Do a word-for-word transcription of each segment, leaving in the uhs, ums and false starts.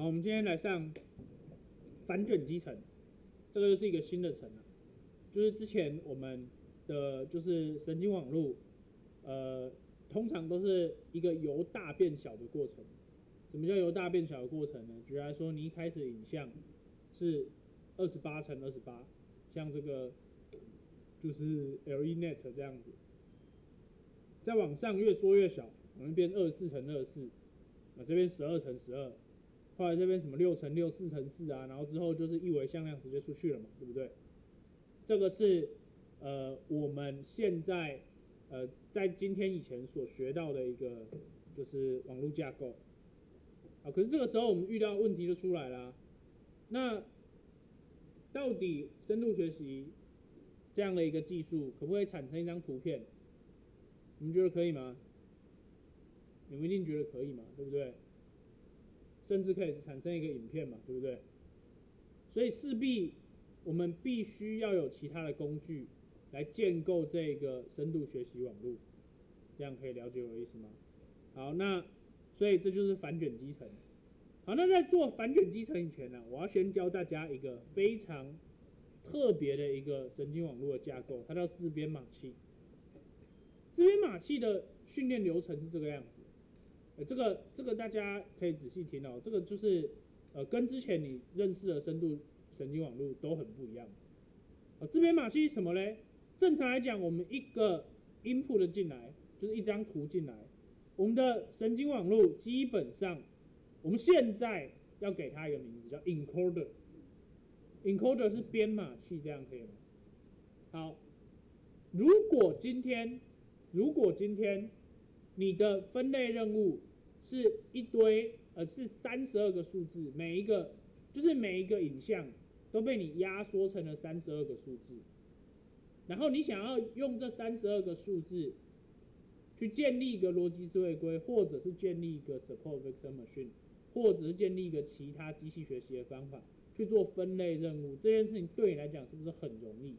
好，我们今天来上反卷积层，这个就是一个新的层啊，就是之前我们的就是神经网络，呃，通常都是一个由大变小的过程。什么叫由大变小的过程呢？举例来说，你一开始影像是二十八乘二十八，像这个就是 L E Net 这样子，再往上越缩越小，我们变二十四乘二十四，那这边十二乘十二。后来这边什么六乘六、四乘四啊，然后之后就是一维向量直接出去了嘛，对不对？这个是呃我们现在呃在今天以前所学到的一个就是网络架构啊。可是这个时候我们遇到问题就出来啦，那到底深度学习这样的一个技术可不可以产生一张图片？你们觉得可以吗？你们一定觉得可以嘛，对不对？甚至可以产生一个影片嘛，对不对？所以势必我们必须要有其他的工具来建构这个深度学习网络，这样可以了解我的意思吗？好，那所以这就是反卷积层。好，那在做反卷积层以前呢，我要先教大家一个非常特别的一个神经网络的架构，它叫自编码器。自编码器的训练流程是这个样子。呃，这个这个大家可以仔细听哦，这个就是呃跟之前你认识的深度神经网络都很不一样。呃，自编码器是什么嘞？正常来讲，我们一个 input 进来就是一张图进来，我们的神经网络基本上，我们现在要给它一个名字叫 encoder。encoder 是编码器，这样可以吗？好，如果今天如果今天你的分类任务是一堆，呃，是三十二个数字，每一个就是每一个影像都被你压缩成了三十二个数字，然后你想要用这三十二个数字去建立一个逻辑思维规，或者是建立一个 support vector machine， 或者是建立一个其他机器学习的方法去做分类任务，这件事情对你来讲是不是很容易？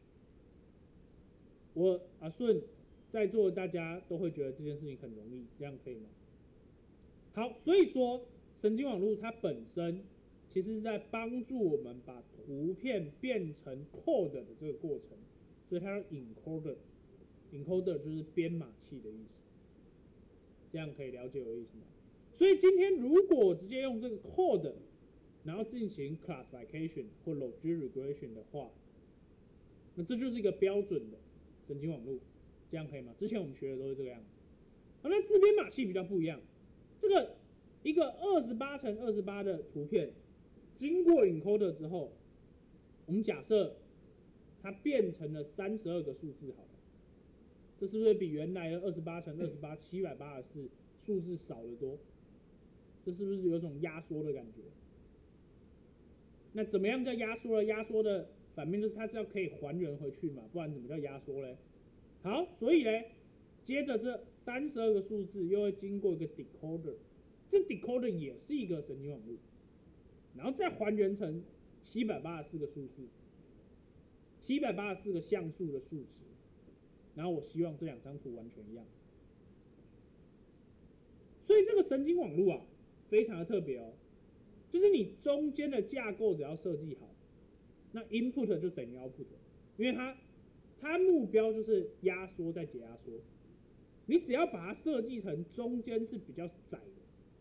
我阿顺在座的大家都会觉得这件事情很容易，这样可以吗？好，所以说神经网络它本身其实是在帮助我们把图片变成 code 的这个过程，所以它叫 encoder。encoder 就是编码器的意思，这样可以了解我的意思吗？所以今天如果我直接用这个 code， 然后进行 classification 或 logic regression 的话，那这就是一个标准的神经网络。这样可以吗？之前我们学的都是这个样子。好，那自编码器比较不一样，这个一个二十八乘二十八的图片，经过 encoder 之后，我们假设它变成了三十二个数字好了，这是不是比原来的二十八乘二十八七百八十四数字少得多？这是不是有种压缩的感觉？那怎么样叫压缩呢？压缩的反面就是它是要可以还原回去嘛，不然怎么叫压缩嘞？好，所以呢，接着这三十二个数字又会经过一个 decoder， 这 decoder 也是一个神经网络，然后再还原成七百八十四个数字，七百八十四个像素的数值，然后我希望这两张图完全一样。所以这个神经网络啊，非常的特别哦，就是你中间的架构只要设计好，那 input 就等于 output， 因为它它目标就是压缩再解压缩，你只要把它设计成中间是比较窄的，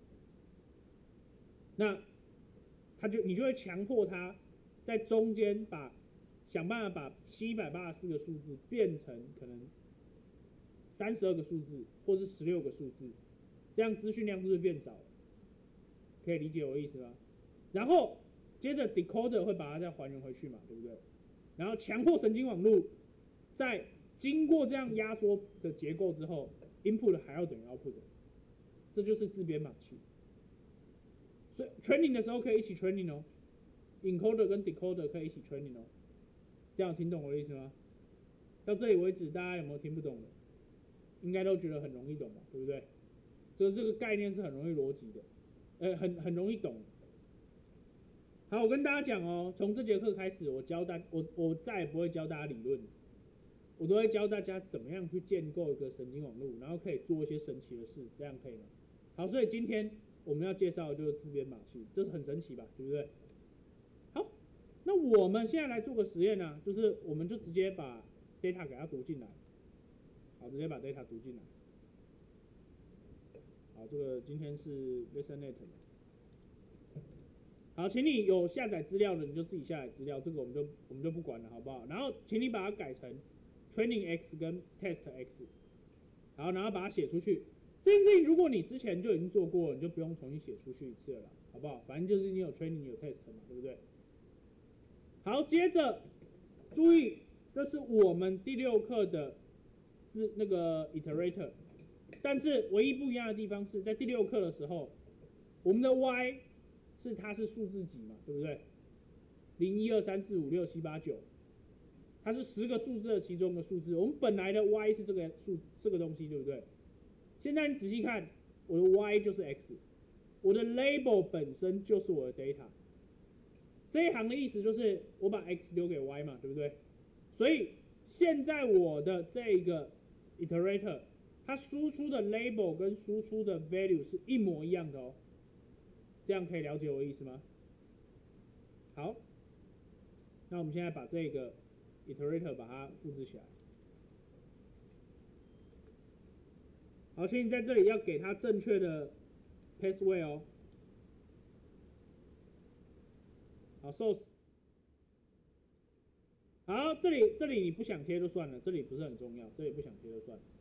那它就你就会强迫它在中间把想办法把七百八十四个数字变成可能三十二个数字，或是十六个数字，这样资讯量是不是变少了？可以理解我的意思吗？然后接着 decoder 会把它再还原回去嘛，对不对？然后强迫神经网络在经过这样压缩的结构之后 ，input 还要等于 output， 这就是自编码器。所以 training 的时候可以一起 training 哦 ，encoder 跟 decoder 可以一起 training 哦。这样听懂我的意思吗？到这里为止，大家有没有听不懂的？应该都觉得很容易懂吧，对不对？这个这个概念是很容易逻辑的，呃，很很容易懂。好，我跟大家讲哦，从这节课开始，我教大我我再也不会教大家理论，我都会教大家怎么样去建构一个神经网络，然后可以做一些神奇的事，这样可以吗？好，所以今天我们要介绍的就是自编码器，这是很神奇吧，对不对？好，那我们现在来做个实验呢、啊，就是我们就直接把 data 给它读进来，好，直接把 data 读进来。好，这个今天是 ListenNet 好，请你有下载资料的，你就自己下载资料，这个我们就我们就不管了，好不好？然后请你把它改成 Training X 跟 Test X， 好，然后把它写出去。这件事情如果你之前就已经做过，你就不用重新写出去一次了，好不好？反正就是你有 Training 有 Test 嘛，对不对？好，接着注意，这是我们第六课的字那个 Iterator， 但是唯一不一样的地方是在第六课的时候，我们的 Y 是它是数字集嘛，对不对？零一二三四五六七八九，它是十个数字的其中一个数字。我们本来的 Y 是这个数这个东西，对不对？现在你仔细看，我的 Y 就是 X， 我的 label 本身就是我的 data。这一行的意思就是我把 X 留给 Y 嘛，对不对？所以现在我的这个 iterator， 它输出的 label 跟输出的 value 是一模一样的哦。这样可以了解我的意思吗？好，那我们现在把这个 iterator 把它复制起来。好，请你在这里要给它正确的 password 哦。好 ，source。好，这里这里你不想贴就算了，这里不是很重要，这里不想贴就算了。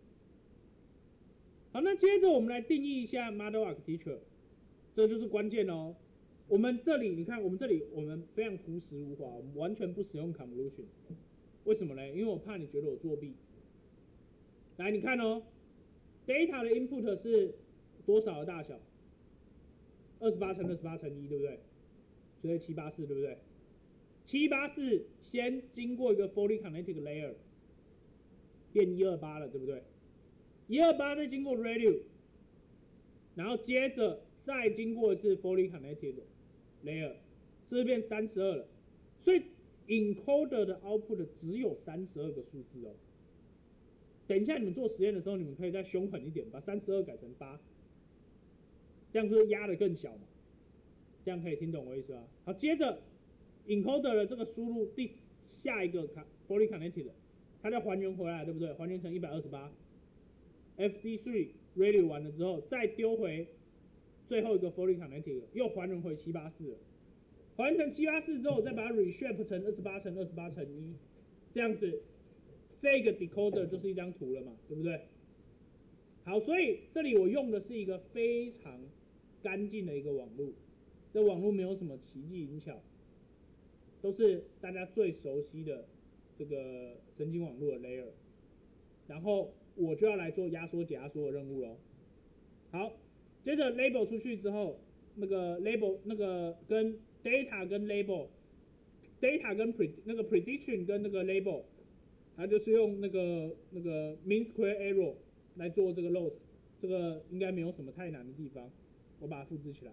好，那接着我们来定义一下 model architecture， 这就是关键哦。我们这里你看，我们这里我们非常朴实无华，我们完全不使用 convolution。为什么呢？因为我怕你觉得我作弊。来，你看哦 ，data 的 input 是多少的大小？二十八乘二十八乘一，对不对？所以七百八十四，对不对？七百八十四先经过一个 fully connected layer， 变一百二十八了，对不对？一百二十八再经过 radio， 然后接着再经过一次 fully connected layer， 是不是变三十二了？所以 encoder 的 output 只有三十二个数字哦。等一下你们做实验的时候，你们可以再凶狠一点，把三十二改成八，这样就是压得更小嘛。这样可以听懂我意思吧？好，接着 encoder 的这个输入第下一个 fully connected， 它再还原回来，对不对？还原成一百二十八。F D 三 radio 完了之后，再丢回最后一个 fully connected， 又还原回七百八十四了。还原成七百八十四之后，再把它 reshape 成二十八乘二十八乘一，这样子，这个 decoder 就是一张图了嘛，对不对？好，所以这里我用的是一个非常干净的一个网路。这网络没有什么奇技淫巧，都是大家最熟悉的这个神经网络的 layer， 然后我就要来做压缩解压缩的任务咯。好，接着 label 出去之后，那个 label 那个跟 data 跟 label，data 跟 pre 那个 prediction 跟那个 label， 它就是用那个那个 mean square error 来做这个 loss， 这个应该没有什么太难的地方，我把它复制起来。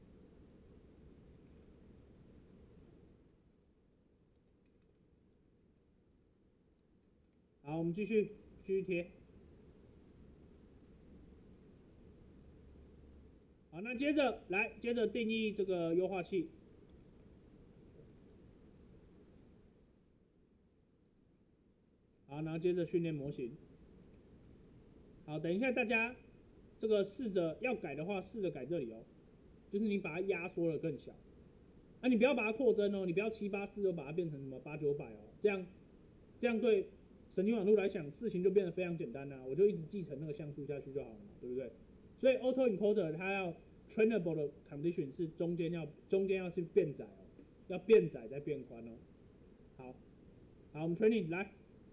好，我们继续继续贴。好，那接着来，接着定义这个优化器。好，然后接着训练模型。好，等一下大家这个试着要改的话，试着改这里哦，就是你把它压缩了更小。啊，你不要把它扩增哦，你不要七八四就把它变成什么八九百哦，这样这样对神经网络来讲，事情就变得非常简单啦、啊，我就一直继承那个像素下去就好了嘛，对不对？所以 auto encoder 它要 trainable 的 condition 是中间要中间要去变窄哦，要变窄再变宽哦。好，好，我们 training 来，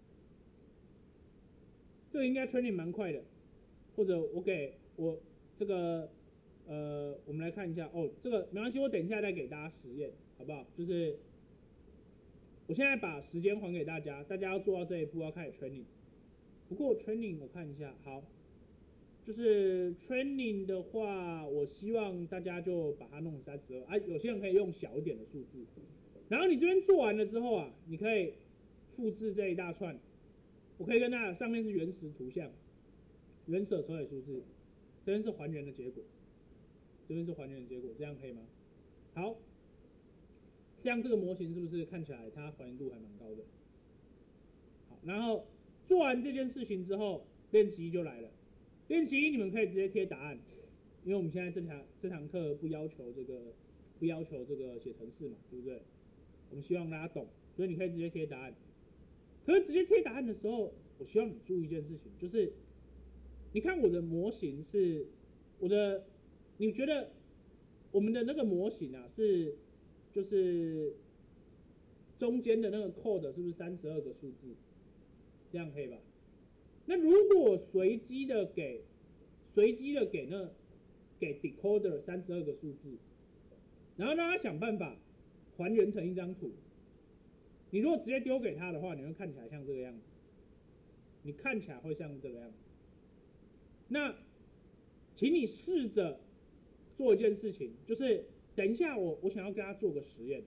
这个应该 training 蛮快的，或者我给我这个呃，我们来看一下哦，这个没关系，我等一下再给大家实验，好不好？就是我现在把时间还给大家，大家要做到这一步要开始 training。不过 training 我看一下，好，就是 training 的话，我希望大家就把它弄三十二啊，有些人可以用小一点的数字。然后你这边做完了之后啊，你可以复制这一大串，我可以跟大家上面是原始图像，原始的手写数字，这边是还原的结果。 这边是还原的结果，这样可以吗？好，这样这个模型是不是看起来它还原度还蛮高的？好，然后做完这件事情之后，练习一就来了。练习一你们可以直接贴答案，因为我们现在这堂这堂课不要求这个不要求这个写程式嘛，对不对？我们希望大家懂，所以你可以直接贴答案。可是直接贴答案的时候，我希望你注意一件事情，就是你看我的模型是我的，你觉得我们的那个模型啊是就是中间的那个 code 是不是三十二个数字？这样可以吧？那如果随机的给随机的给那给 decoder 三十二个数字，然后让他想办法还原成一张图。你如果直接丢给他的话，你会看起来像这个样子。你看起来会像这个样子。那，请你试着做一件事情，就是等一下我我想要跟他做个实验，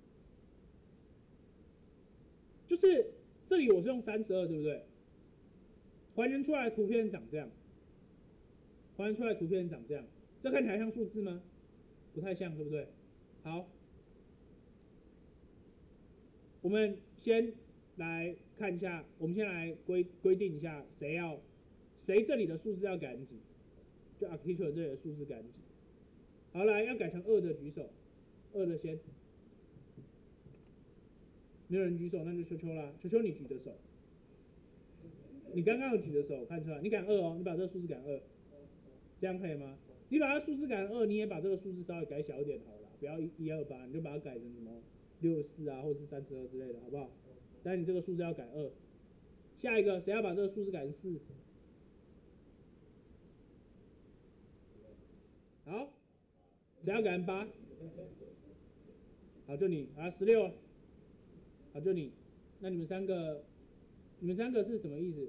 就是这里我是用三十二，对不对？还原出来的图片长这样，还原出来的图片长这样，这看起来像数字吗？不太像，对不对？好，我们先来看一下，我们先来规规定一下谁要谁这里的数字要改成几，就 architecture 这里的数字改成几。好，来要改成二的举手，二的先，没有人举手，那就秋秋啦，秋秋你举的手。你刚刚有举的手，我看出来，你改二哦，你把这个数字改二，这样可以吗？你把它数字改成二，你也把这个数字稍微改小一点好了，不要一一二八，你就把它改成什么六四啊，或是三十二之类的，好不好？但你这个数字要改二。下一个谁要把这个数字改成四？好，谁要改成八？好，就你啊，十六。好，就你。那你们三个，你们三个是什么意思？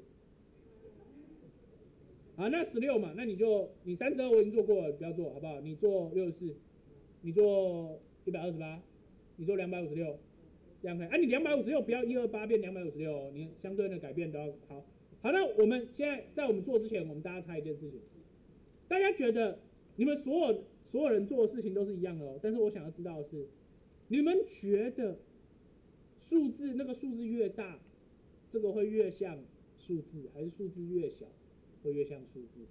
好，那十六嘛，那你就你三十二我已经做过了，不要做好不好？你做六十四，你做一百二十八，你做两百五十六，这样可以。啊，你两百五十六不要一二八变两百五十六，你相对的改变都要好。好，那我们现在在我们做之前，我们大家猜一件事情，大家觉得你们所有所有人做的事情都是一样的哦，但是我想要知道的是，你们觉得数字那个数字越大，这个会越像数字，还是数字越小会越像数字？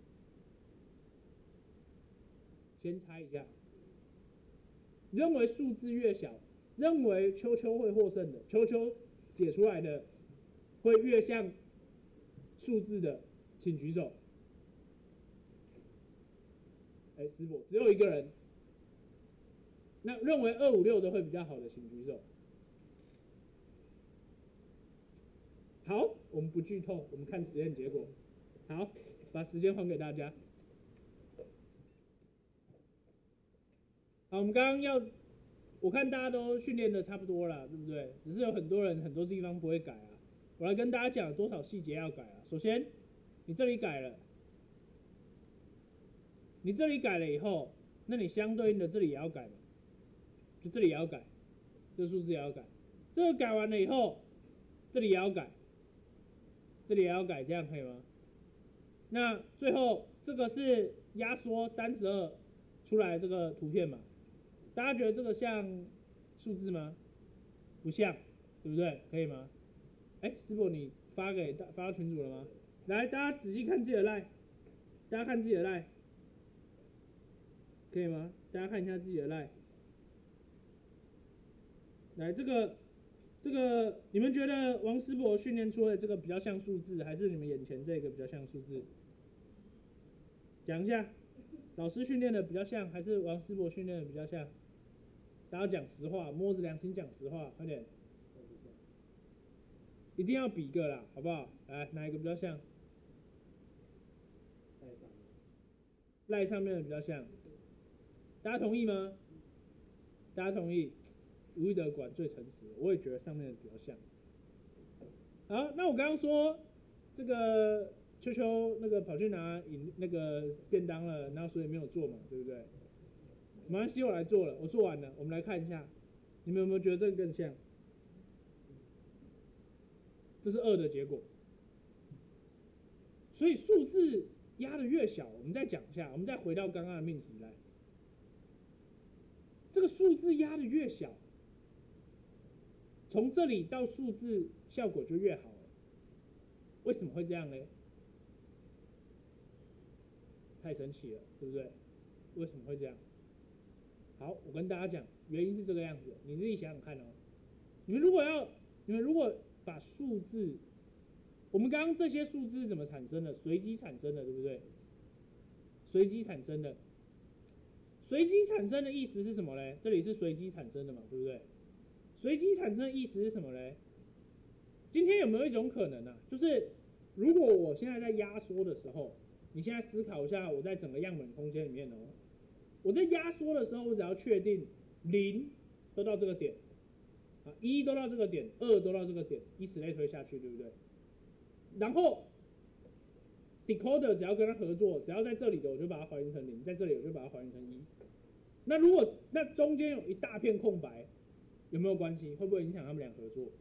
先猜一下。认为数字越小，认为秋秋会获胜的，秋秋解出来的会越像数字的，请举手。哎，师伯只有一个人。那认为二五六的会比较好的，请举手。好，我们不剧透，我们看实验结果。好，把时间还给大家。好，我们刚刚要，我看大家都训练的差不多了，对不对？只是有很多人很多地方不会改啊。我来跟大家讲多少细节要改啊。首先，你这里改了，你这里改了以后，那你相对应的这里也要改嘛，就这里也要改，这个数字也要改。这个改完了以后，这里也要改，这里也要改，这样可以吗？那最后这个是压缩三十二出来这个图片嘛？大家觉得这个像数字吗？不像，对不对？可以吗？哎，师伯你发给大发到群组了吗？来，大家仔细看自己的 line， 大家看自己的 line， 可以吗？大家看一下自己的 line。来，这个这个，你们觉得王师伯训练出来这个比较像数字，还是你们眼前这个比较像数字？讲一下，老师训练的比较像，还是王师伯训练的比较像？大家讲实话，摸着良心讲实话，快点，一定要比个啦，好不好？来，哪一个比较像？赖上面的比较像，大家同意吗？大家同意？吴玉德管最诚实，我也觉得上面的比较像。好，那我刚刚说这个秋秋那个跑去拿饮那个便当了，然后所以没有做嘛，对不对？没关系，我来做了，我做完了，我们来看一下，你们有没有觉得这个更像？这是二的结果。所以数字压的越小，我们再讲一下，我们再回到刚刚的命题来。 这个数字压的越小，从这里到数字效果就越好了。为什么会这样呢？太神奇了，对不对？为什么会这样？好，我跟大家讲，原因是这个样子，你自己想想看哦。你们如果要，你们如果把数字，我们刚刚这些数字是怎么产生的？随机产生的，对不对？随机产生的，随机产生的意思是什么嘞？这里是随机产生的嘛，对不对？随机产生的意思是什么嘞？今天有没有一种可能啊？就是如果我现在在压缩的时候，你现在思考一下，我在整个样本空间里面哦，我在压缩的时候，我只要确定零都到这个点，啊，一都到这个点，二都到这个点，以此类推下去，对不对？然后 decoder 只要跟它合作，只要在这里的我就把它还原成零，在这里我就把它还原成一。那如果那中间有一大片空白，有没有关系？会不会影响他们俩合作？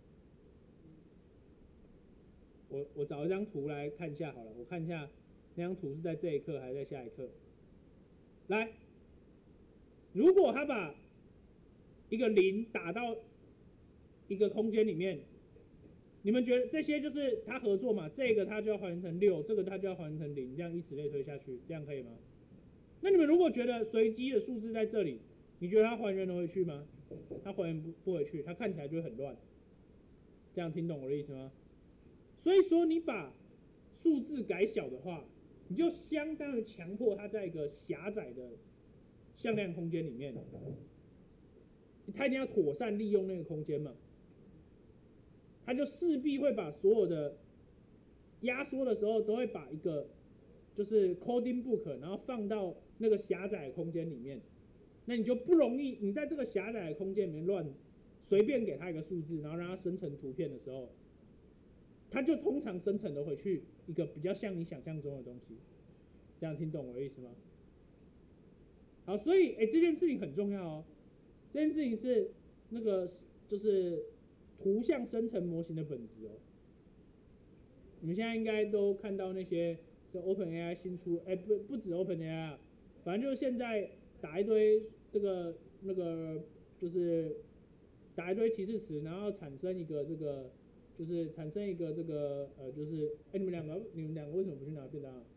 我我找一张图来看一下好了，我看一下那张图是在这一刻还是在下一刻。来，如果他把一个零打到一个空间里面，你们觉得这些就是他合作嘛？这个他就要还原成六，这个他就要还原成零，这样以此类推下去，这样可以吗？那你们如果觉得随机的数字在这里，你觉得它还原得回去吗？它还原不不回去，它看起来就会很乱。这样听懂我的意思吗？所以说你把数字改小的话，你就相当于强迫它在一个狭窄的向量空间里面，它一定要妥善利用那个空间嘛，它就势必会把所有的压缩的时候都会把一个就是 coding book， 然后放到那个狭窄的空间里面，那你就不容易，你在这个狭窄的空间里面乱随便给它一个数字，然后让它生成图片的时候，它就通常生成的回去一个比较像你想象中的东西。这样听懂我的意思吗？好，所以哎，这件事情很重要哦。这件事情是那个就是图像生成模型的本质哦。你们现在应该都看到那些这 OpenAI 新出，哎，不不止 OpenAI 啊，反正就是现在打一堆这个那个就是打一堆提示词，然后产生一个这个就是产生一个这个呃就是哎你们两个你们两个为什么不去拿便当啊？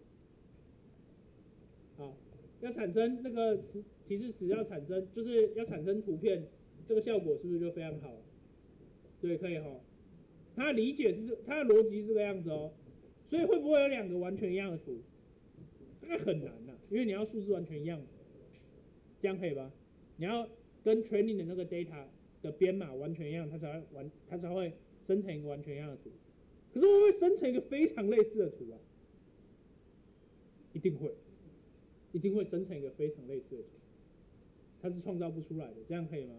好，要产生那个词提示词要产生就是要产生图片，这个效果是不是就非常好？对，可以哈。他的理解是他的逻辑是这个样子哦，所以会不会有两个完全一样的图？大概很难呐、啊，因为你要数字完全一样，这样可以吧？你要跟 training 的那个 data 的编码完全一样，它才会完，它才会生成一个完全一样的图。可是会不会生成一个非常类似的图啊？一定会，一定会生成一个非常类似的图，它是创造不出来的，这样可以吗？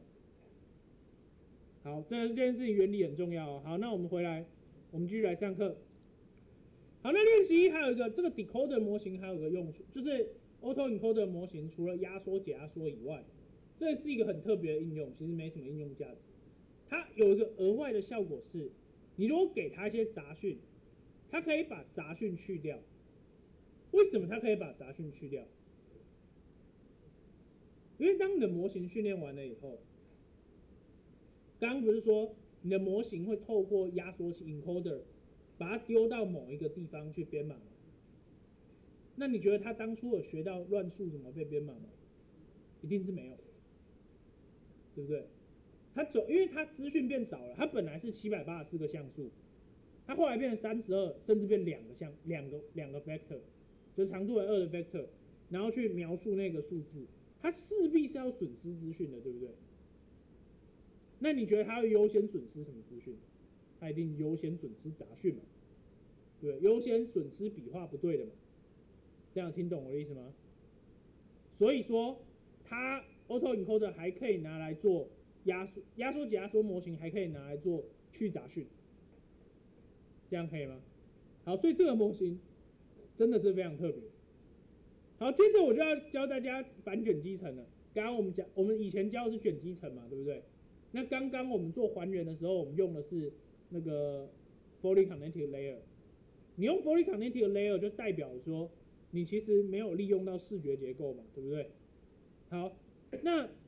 好，这这件事情原理很重要哦。好，那我们回来，我们继续来上课。好，那练习还有一个这个 decoder 模型还有一个用处，就是 auto encoder 模型除了压缩、解压缩以外，这是一个很特别的应用，其实没什么应用价值。它有一个额外的效果是，你如果给它一些杂讯，它可以把杂讯去掉。为什么它可以把杂讯去掉？因为当你的模型训练完了以后，刚刚不是说你的模型会透过压缩器 encoder 把它丢到某一个地方去编码吗？那你觉得他当初有学到乱数怎么被编码吗？一定是没有，对不对？他走，因为他资讯变少了，他本来是七百八十四个像素，他后来变成三十二，甚至变两个像两个两个 vector， 就是长度为二的 vector， 然后去描述那个数字，他势必是要损失资讯的，对不对？那你觉得他会优先损失什么资讯？他一定优先损失杂讯嘛，对，优先损失笔画不对的嘛。这样听懂我的意思吗？所以说，它 auto encoder 还可以拿来做压缩、压缩解压缩模型，还可以拿来做去杂讯，这样可以吗？好，所以这个模型真的是非常特别。好，接着我就要教大家反卷积层了。刚刚我们讲，我们以前教的是卷积层嘛，对不对？那刚刚我们做还原的时候，我们用的是那个 fully connected layer。你用 fully connected layer 就代表说，你其实没有利用到视觉结构嘛，对不对？好，那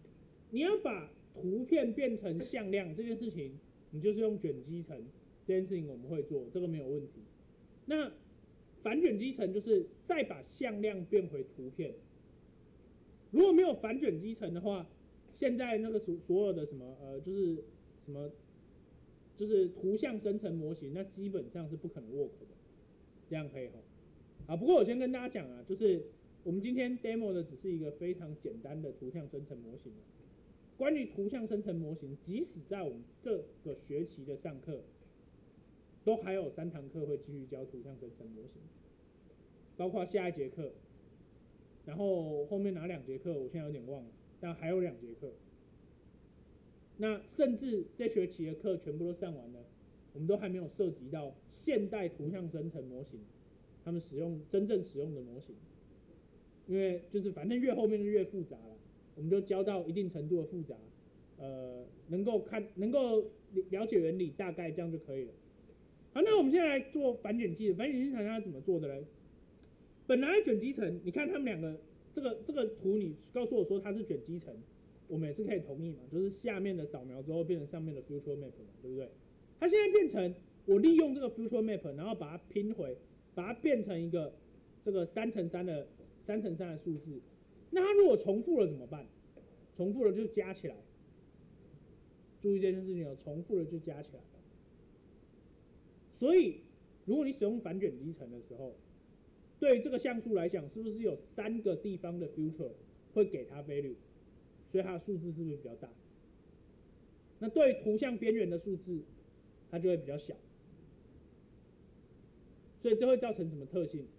你要把图片变成向量这件事情，你就是用卷积层这件事情我们会做，这个没有问题。那反卷积层就是再把向量变回图片。如果没有反卷积层的话，现在那个所所有的什么呃，就是什么，就是图像生成模型，那基本上是不可能 work 的。这样可以哈。好，不过我先跟大家讲啊，就是我们今天 demo 的只是一个非常简单的图像生成模型。关于图像生成模型，即使在我们这个学期的上课，都还有三堂课会继续教图像生成模型，包括下一节课，然后后面哪两节课我现在有点忘了，但还有两节课。那甚至这学期的课全部都上完了，我们都还没有涉及到现代图像生成模型，他们使用真正使用的模型，因为就是反正越后面就越复杂了。我们就教到一定程度的复杂，呃，能够看能够了解原理，大概这样就可以了。好，那我们现在来做反卷积层。反卷积层它怎么做的呢？本来卷积层，你看他们两个这个这个图，你告诉我说它是卷积层，我们也是可以同意嘛，就是下面的扫描之后变成上面的 future map 嘛，对不对？它现在变成我利用这个 future map， 然后把它拼回，把它变成一个这个三乘三的三乘三的数字。那它如果重复了怎么办？重复了就加起来。注意这件事情哦，重复了就加起来。所以，如果你使用反卷积层的时候，对这个像素来讲，是不是有三个地方的 future 会给它 value？ 所以它的数字是不是比较大？那对图像边缘的数字，它就会比较小。所以这会造成什么特性？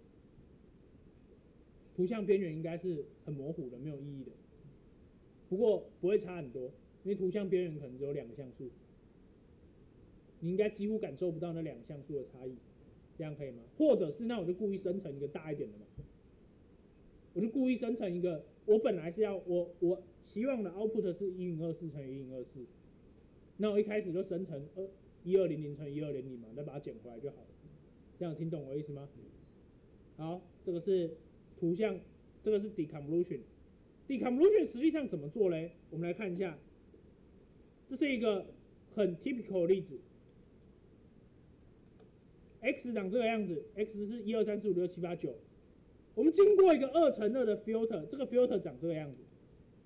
图像边缘应该是很模糊的，没有意义的。不过不会差很多，因为图像边缘可能只有两个像素，你应该几乎感受不到那两个像素的差异，这样可以吗？或者是那我就故意生成一个大一点的嘛，我就故意生成一个，我本来是要我我期望的 output 是一零二四乘以一零二四，那我一开始就生成二一二零零乘以一二零零嘛，再把它捡回来就好了。这样听懂我的意思吗？好，这个是图像，这个是 deconvolution。deconvolution 实际上怎么做嘞？我们来看一下，这是一个很 typical 的例子。x 长这个样子 ，x 是一二三四五六七八九。我们经过一个二乘二的 filter， 这个 filter 长这个样子，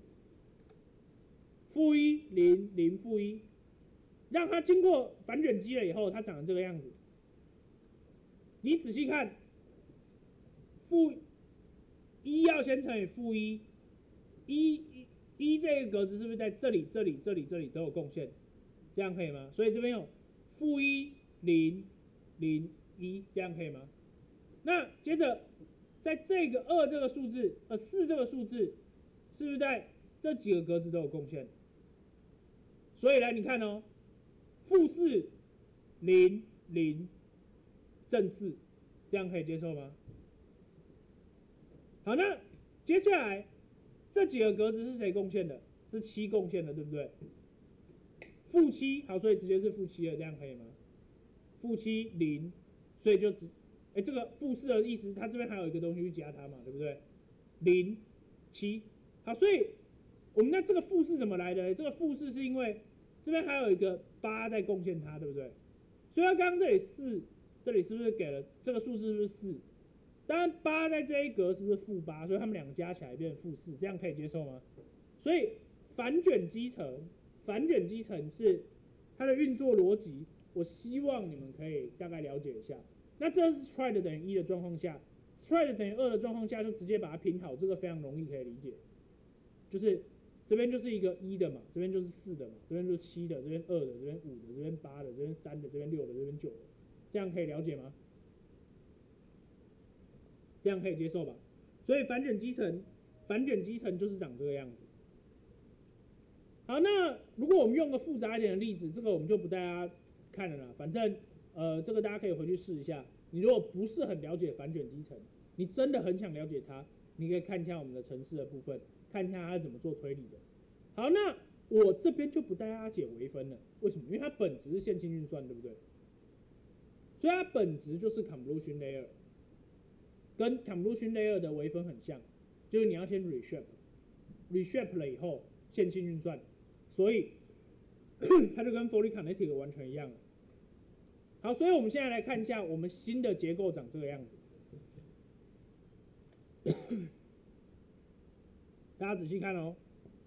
负一零零负一，让它经过反卷积了以后，它长成这个样子。你仔细看，负一要先乘以负一，一一这个格子是不是在这里、这里、这里、这里都有贡献？这样可以吗？所以这边有负一零零一，这样可以吗？那接着在这个二这个数字，呃四这个数字，是不是在这几个格子都有贡献？所以来你看哦，负四零零正四，这样可以接受吗？好，那接下来这几个格子是谁贡献的？是七贡献的，对不对？负七，好，所以直接是负七了，这样可以吗？负七零，所以就只，哎，这个负四的意思，它这边还有一个东西去加它嘛，对不对？零七，好，所以我们那这个负四怎么来的？这个负四是因为这边还有一个八在贡献它，对不对？所以它刚刚这里四，这里是不是给了这个数字是不是四？当然八在这一格是不是负八？所以它们两个加起来变成负四，这样可以接受吗？所以反卷积层，反卷积层是它的运作逻辑，我希望你们可以大概了解一下。那这是 stride 等于一的状况下 ，stride 等于二的状况下，就直接把它拼好，这个非常容易可以理解。就是这边就是一个一的嘛，这边就是四的嘛，这边就是七的，这边二的，这边五的，这边八的，这边三的，这边六的，这边九的，这样可以了解吗？这样可以接受吧？所以反卷积层，反卷积层就是长这个样子。好，那如果我们用个复杂一点的例子，这个我们就不带大家看了啦。反正呃，这个大家可以回去试一下。你如果不是很了解反卷积层，你真的很想了解它，你可以看一下我们的程式的部分，看一下它是怎么做推理的。好，那我这边就不带大家解微分了。为什么？因为它本质是线性运算，对不对？所以它本质就是 convolution layer。跟 convolution layer 的微分很像，就是你要先 reshape，reshape 了以后， 线性运算，所以它就跟 fully connected 完全一样了。好，所以我们现在来看一下我们新的结构长这个样子。大家仔细看哦。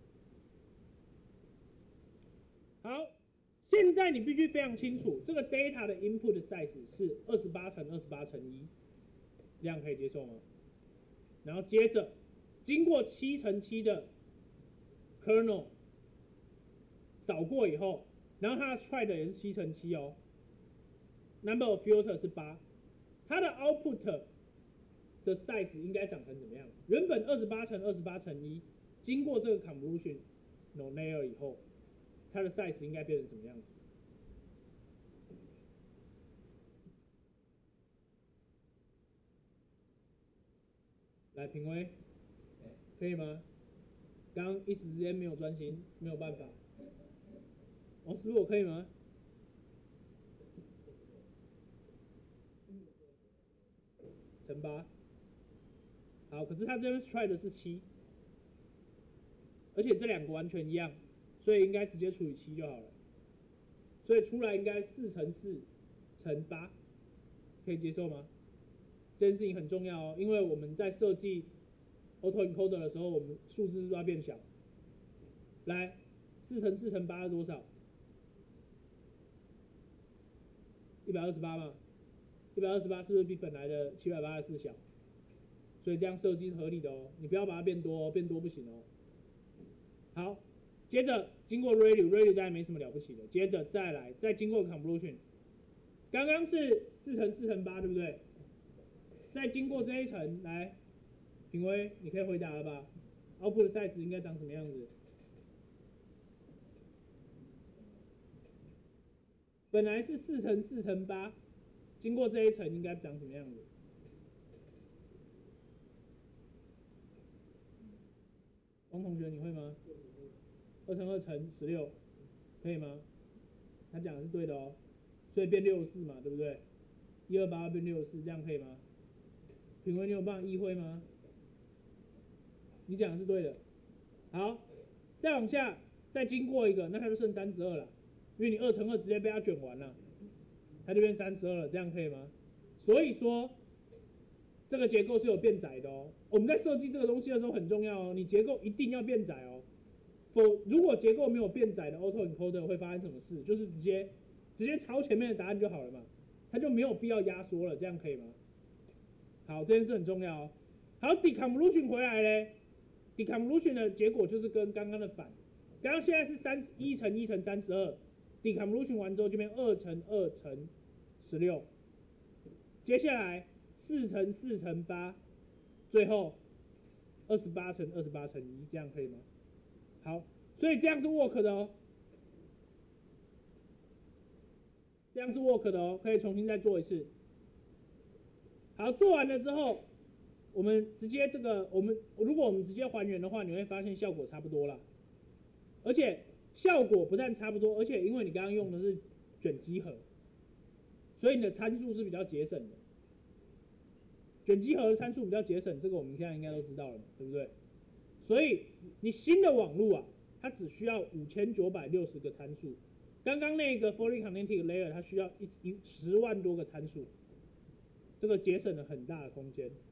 好，现在你必须非常清楚，这个 data 的 input size 是二十八乘二十八乘一，这样可以接受吗？然后接着经过七乘七的 kernel 扫过以后，然后它的 stride 也是七乘七哦 ，number of filter 是八，它的 output 的 size 应该长成怎么样？原本二十八乘二十八乘一，经过这个 convolution no layer 以后，它的 size 应该变成什么样子？来，评委，可以吗？刚刚一时之间没有专心，没有办法。王师傅，我可以吗？乘八。好，可是他这边 try 的是七，而且这两个完全一样，所以应该直接除以七就好了。所以出来应该四乘四乘八，可以接受吗？这件事情很重要哦，因为我们在设计 autoencoder 的时候，我们数字是不是要变小？来，四乘四乘八是多少？一百二十八嘛，一百二十八是不是比本来的七百八十四小？所以这样设计是合理的哦，你不要把它变多哦，变多不行哦。好，接着经过 ReLU，ReLU 大概没什么了不起的，接着再来，再经过 convolution， 刚刚是四乘四乘八，对不对？再经过这一层，来，品威，你可以回答了吧 ？output size 应该长什么样子？本来是四乘四乘八，经过这一层应该长什么样子？王同学，你会吗？二乘二乘十六，可以吗？他讲的是对的哦，所以变六十四嘛，对不对？一二八变六十四，这样可以吗？品威，你有办法意会吗？你讲的是对的。好，再往下，再经过一个，那它就剩三十二了，因为你二乘二直接被它卷完了，它就变三十二了，这样可以吗？所以说，这个结构是有变窄的哦。我们在设计这个东西的时候很重要哦，你结构一定要变窄哦。否，如果结构没有变窄的 autoencoder 会发生什么事？就是直接直接抄前面的答案就好了嘛，它就没有必要压缩了，这样可以吗？好，这件事很重要哦。好 ，deconvolution 回来嘞 ，deconvolution 的结果就是跟刚刚的反，刚刚现在是三一乘一乘三十二 ，deconvolution 完之后就变二乘二乘十六，接下来四乘四乘八，最后二十八乘二十八乘一，这样可以吗？好，所以这样是 work 的哦，这样是 work 的哦，可以重新再做一次。好，做完了之后，我们直接这个，我们如果我们直接还原的话，你会发现效果差不多啦。而且效果不但差不多，而且因为你刚刚用的是卷积核，所以你的参数是比较节省的。卷积核的参数比较节省，这个我们现在应该都知道了嘛，对不对？所以你新的网路啊，它只需要五千九百六十个参数，刚刚那个 fully connected layer 它需要一一十万多个参数。这个节省了很大的空间。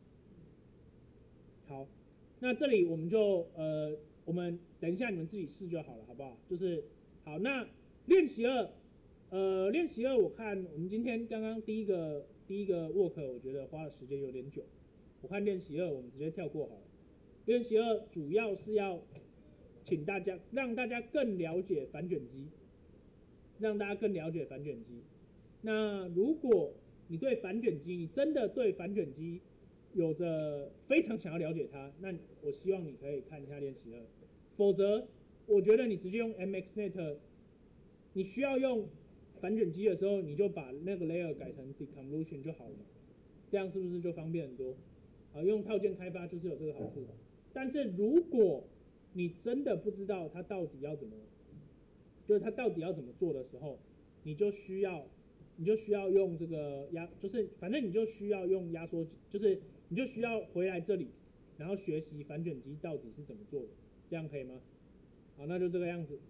好，那这里我们就呃，我们等一下你们自己试就好了，好不好？就是好，那练习二，呃，练习二我看我们今天刚刚第一个第一个 work 我觉得花的时间有点久，我看练习二我们直接跳过好了。练习二主要是要请大家让大家更了解反卷积，让大家更了解反卷积。那如果你对反卷积，你真的对反卷积有着非常想要了解它，那我希望你可以看一下练习二。否则，我觉得你直接用 M X Net， 你需要用反卷积的时候，你就把那个 layer 改成 deconvolution 就好了，这样是不是就方便很多？啊，用套件开发就是有这个好处。但是如果你真的不知道它到底要怎么，就是它到底要怎么做的时候，你就需要。你就需要用这个压，就是反正你就需要用压缩，就是你就需要回来这里，然后学习反卷积到底是怎么做的，这样可以吗？ 好，那就这个样子。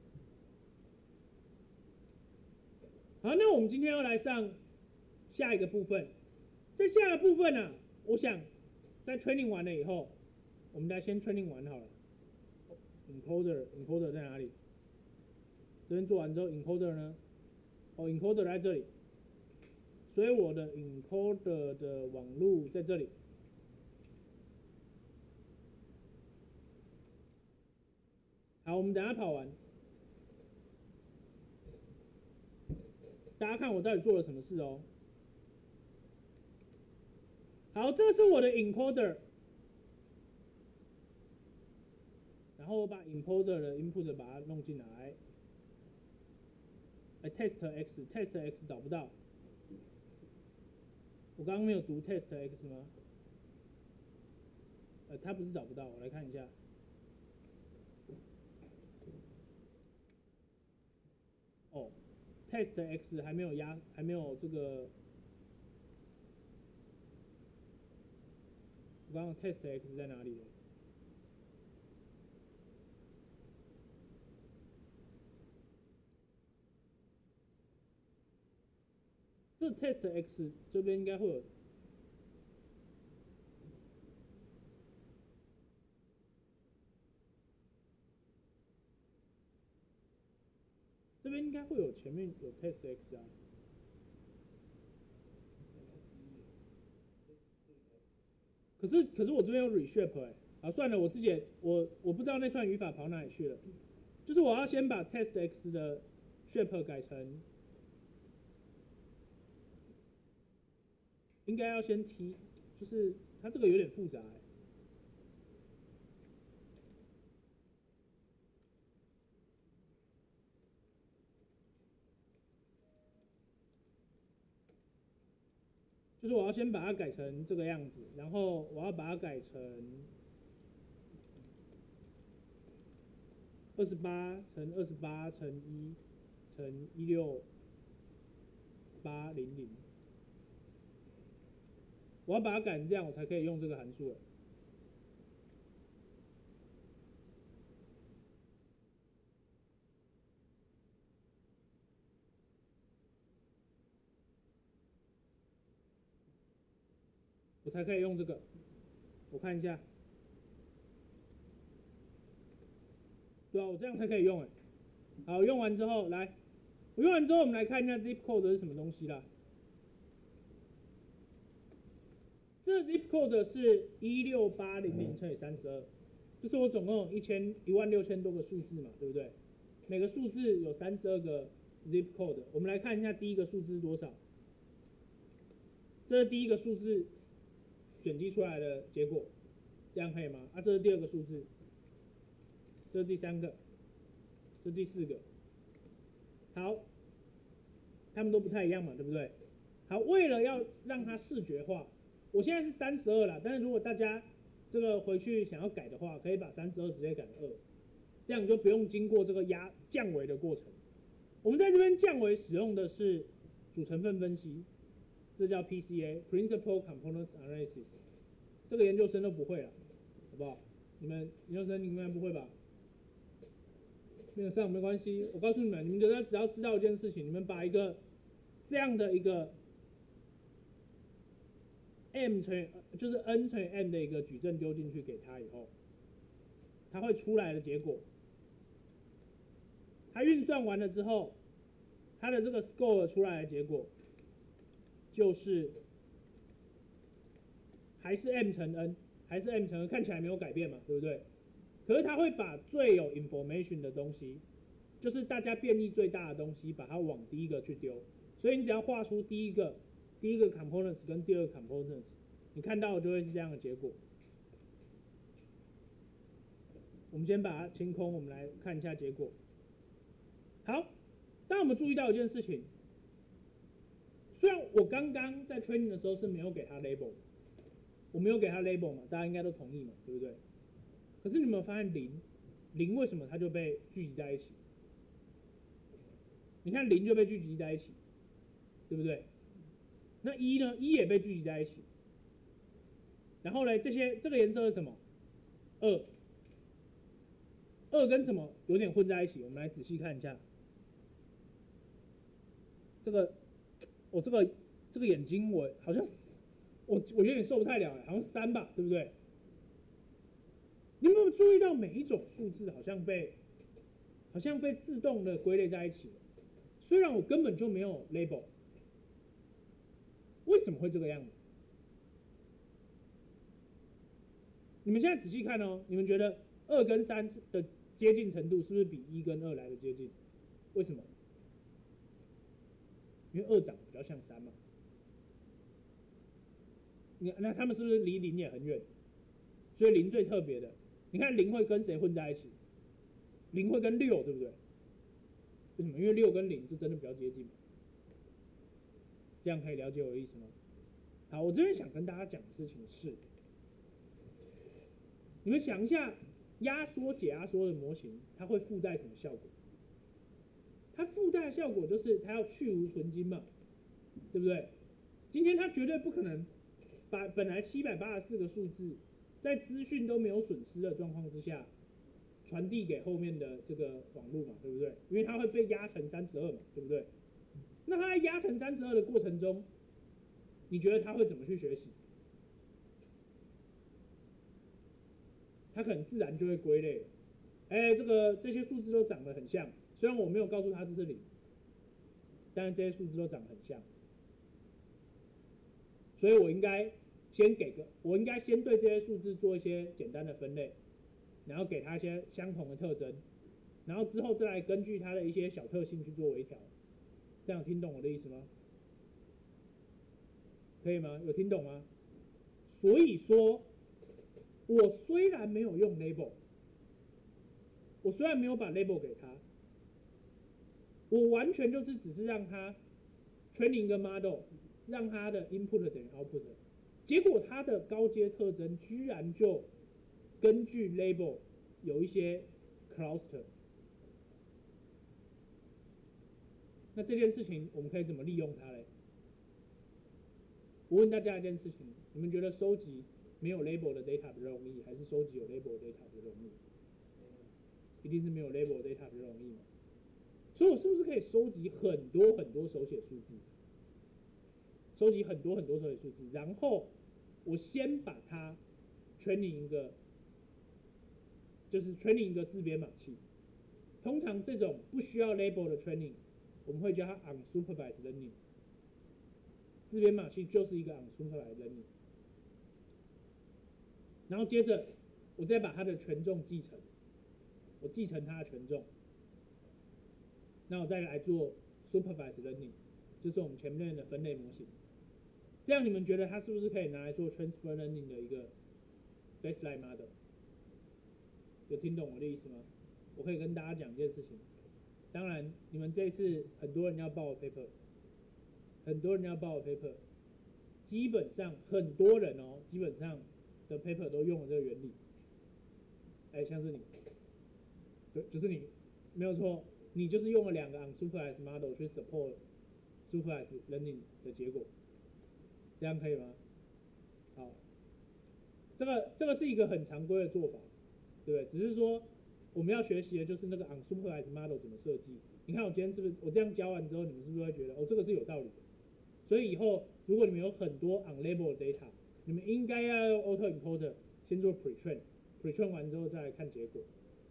好，那我们今天要来上下一个部分，在下一个部分呢、啊，我想在 training 完了以后，我们来先 training 完好了。encoder encoder 在哪里？这边做完之后 ，encoder 呢？哦 ，encoder 在这里，所以我的 encoder 的网路在这里。好，我们等一下跑完，大家看我到底做了什么事哦。好，这是我的 encoder， 然后我把 encoder 的 input 把它弄进来。哎 ，test x test x 找不到，我刚刚没有读 test x 吗？呃，它不是找不到，我来看一下。哦 ，test x 还没有压，还没有这个。我刚刚 test x 在哪里了？这 test x 这边应该会有。这边应该会有前面有 test x 啊。可是可是我这边有 reshape 哎、欸，啊算了，我自己也我我不知道那串语法跑哪里去了。就是我要先把 test x 的 shape 改成，应该要先 t， 就是它这个有点复杂哎、欸。就是我要先把它改成这个样子，然后我要把它改成二十八乘二十八乘一乘一六八零零，我要把它改成这样，我才可以用这个函数了。我才可以用这个，我看一下，对啊，我这样才可以用哎。好，用完之后来，我用完之后我们来看一下 zip code 是什么东西啦。这 zip code 是一六八零零乘以三十二，就是我总共有一千一万六千多个数字嘛，对不对？每个数字有三十二个 zip code， 我们来看一下第一个数字是多少。这是第一个数字卷积出来的结果，这样可以吗？啊，这是第二个数字，这是第三个，这是第四个。好，他们都不太一样嘛，对不对？好，为了要让它视觉化，我现在是三十二啦，但是如果大家这个回去想要改的话，可以把三十二直接改成二，这样就不用经过这个压降维的过程。我们在这边降维使用的是主成分分析。这叫 P C A（Principal Component Analysis）， 这个研究生都不会了，好不好？你们研究生你们不会吧？没有上没关系，我告诉你们，你们只要只要知道一件事情，你们把一个这样的一个 m 乘以就是 n 乘以 m 的一个矩阵丢进去给它以后，它会出来的结果，它运算完了之后，它的这个 score 出来的结果。就是还是 m 乘 n， 还是 m 乘 n， 看起来没有改变嘛，对不对？可是它会把最有 information 的东西，就是大家变异最大的东西，把它往第一个去丢。所以你只要画出第一个第一个 components 跟第二个 components， 你看到的就会是这样的结果。我们先把它清空，我们来看一下结果。好，当我们注意到一件事情。虽然我刚刚在 training 的时候是没有给它 label， 我没有给它 label 嘛，大家应该都同意嘛，对不对？可是你有没有发现零零为什么它就被聚集在一起？你看零就被聚集在一起，对不对？那一呢？一也被聚集在一起。然后呢，这些这个颜色是什么？二。 二跟什么有点混在一起，我们来仔细看一下。这个，我、哦、这个这个眼睛我好像我我有点受不太了，好像三吧，对不对？你有没有注意到每一种数字好像被好像被自动的归类在一起了？虽然我根本就没有 label， 为什么会这个样子？你们现在仔细看哦，你们觉得二跟三的接近程度是不是比一跟二来的接近？为什么？因为二长得比较像三嘛。你那他们是不是离零也很远？所以零最特别的，你看零会跟谁混在一起？零会跟六，对不对？为什么？因为六跟零就真的比较接近嘛。这样可以了解我的意思吗？好，我这边想跟大家讲的事情是，你们想一下，压缩解压缩的模型，它会附带什么效果？它附带的效果就是它要去无存菁嘛，对不对？今天它绝对不可能把本来七百八十四个数字，在资讯都没有损失的状况之下，传递给后面的这个网络嘛，对不对？因为它会被压成三十二嘛，对不对？那它在压成三十二的过程中，你觉得它会怎么去学习？它可能自然就会归类了。哎，这个这些数字都长得很像，虽然我没有告诉它这是零，但是这些数字都长得很像，所以我应该先给个，我应该先对这些数字做一些简单的分类，然后给它一些相同的特征，然后之后再来根据它的一些小特性去做微调。这样听懂我的意思吗？可以吗？有听懂吗？所以说，我虽然没有用 label， 我虽然没有把 label 给他，我完全就是只是让他 training 一个 model， 让他的 input 等于 output， 结果他的高阶特征居然就根据 label 有一些 cluster。那这件事情我们可以怎么利用它嘞？我问大家一件事情，你们觉得收集没有 label 的 data 比较容易，还是收集有 label 的 data 比较容易？一定是没有 label 的 data 比较容易嘛？所以我是不是可以收集很多很多手写数字？收集很多很多手写数字，然后我先把它 training 一个，就是 training 一个自编码器。通常这种不需要 label 的 training， 我们会叫它 unsupervised learning。自编码器就是一个 unsupervised learning， 然后接着我再把它的权重继承，我继承它的权重，那我再来做 supervised learning， 就是我们前面的分类模型。这样你们觉得它是不是可以拿来做 transfer learning 的一个 baseline model？ 有听懂我的意思吗？我可以跟大家讲一件事情，当然你们这一次很多人要报 paper。很多人要报的 paper， 基本上很多人哦，基本上的 paper 都用了这个原理。哎，像是你，对，就是你，没有错，你就是用了两个 unsupervised model 去 support supervised learning 的结果，这样可以吗？好，这个这个是一个很常规的做法，对不对？只是说我们要学习的就是那个 unsupervised model 怎么设计。你看我今天是不是我这样教完之后，你们是不是会觉得哦，这个是有道理的？所以以后如果你们有很多 unlabeled data， 你们应该要用 autoencoder 先做 pretrain，pretrain 完之后再来看结果。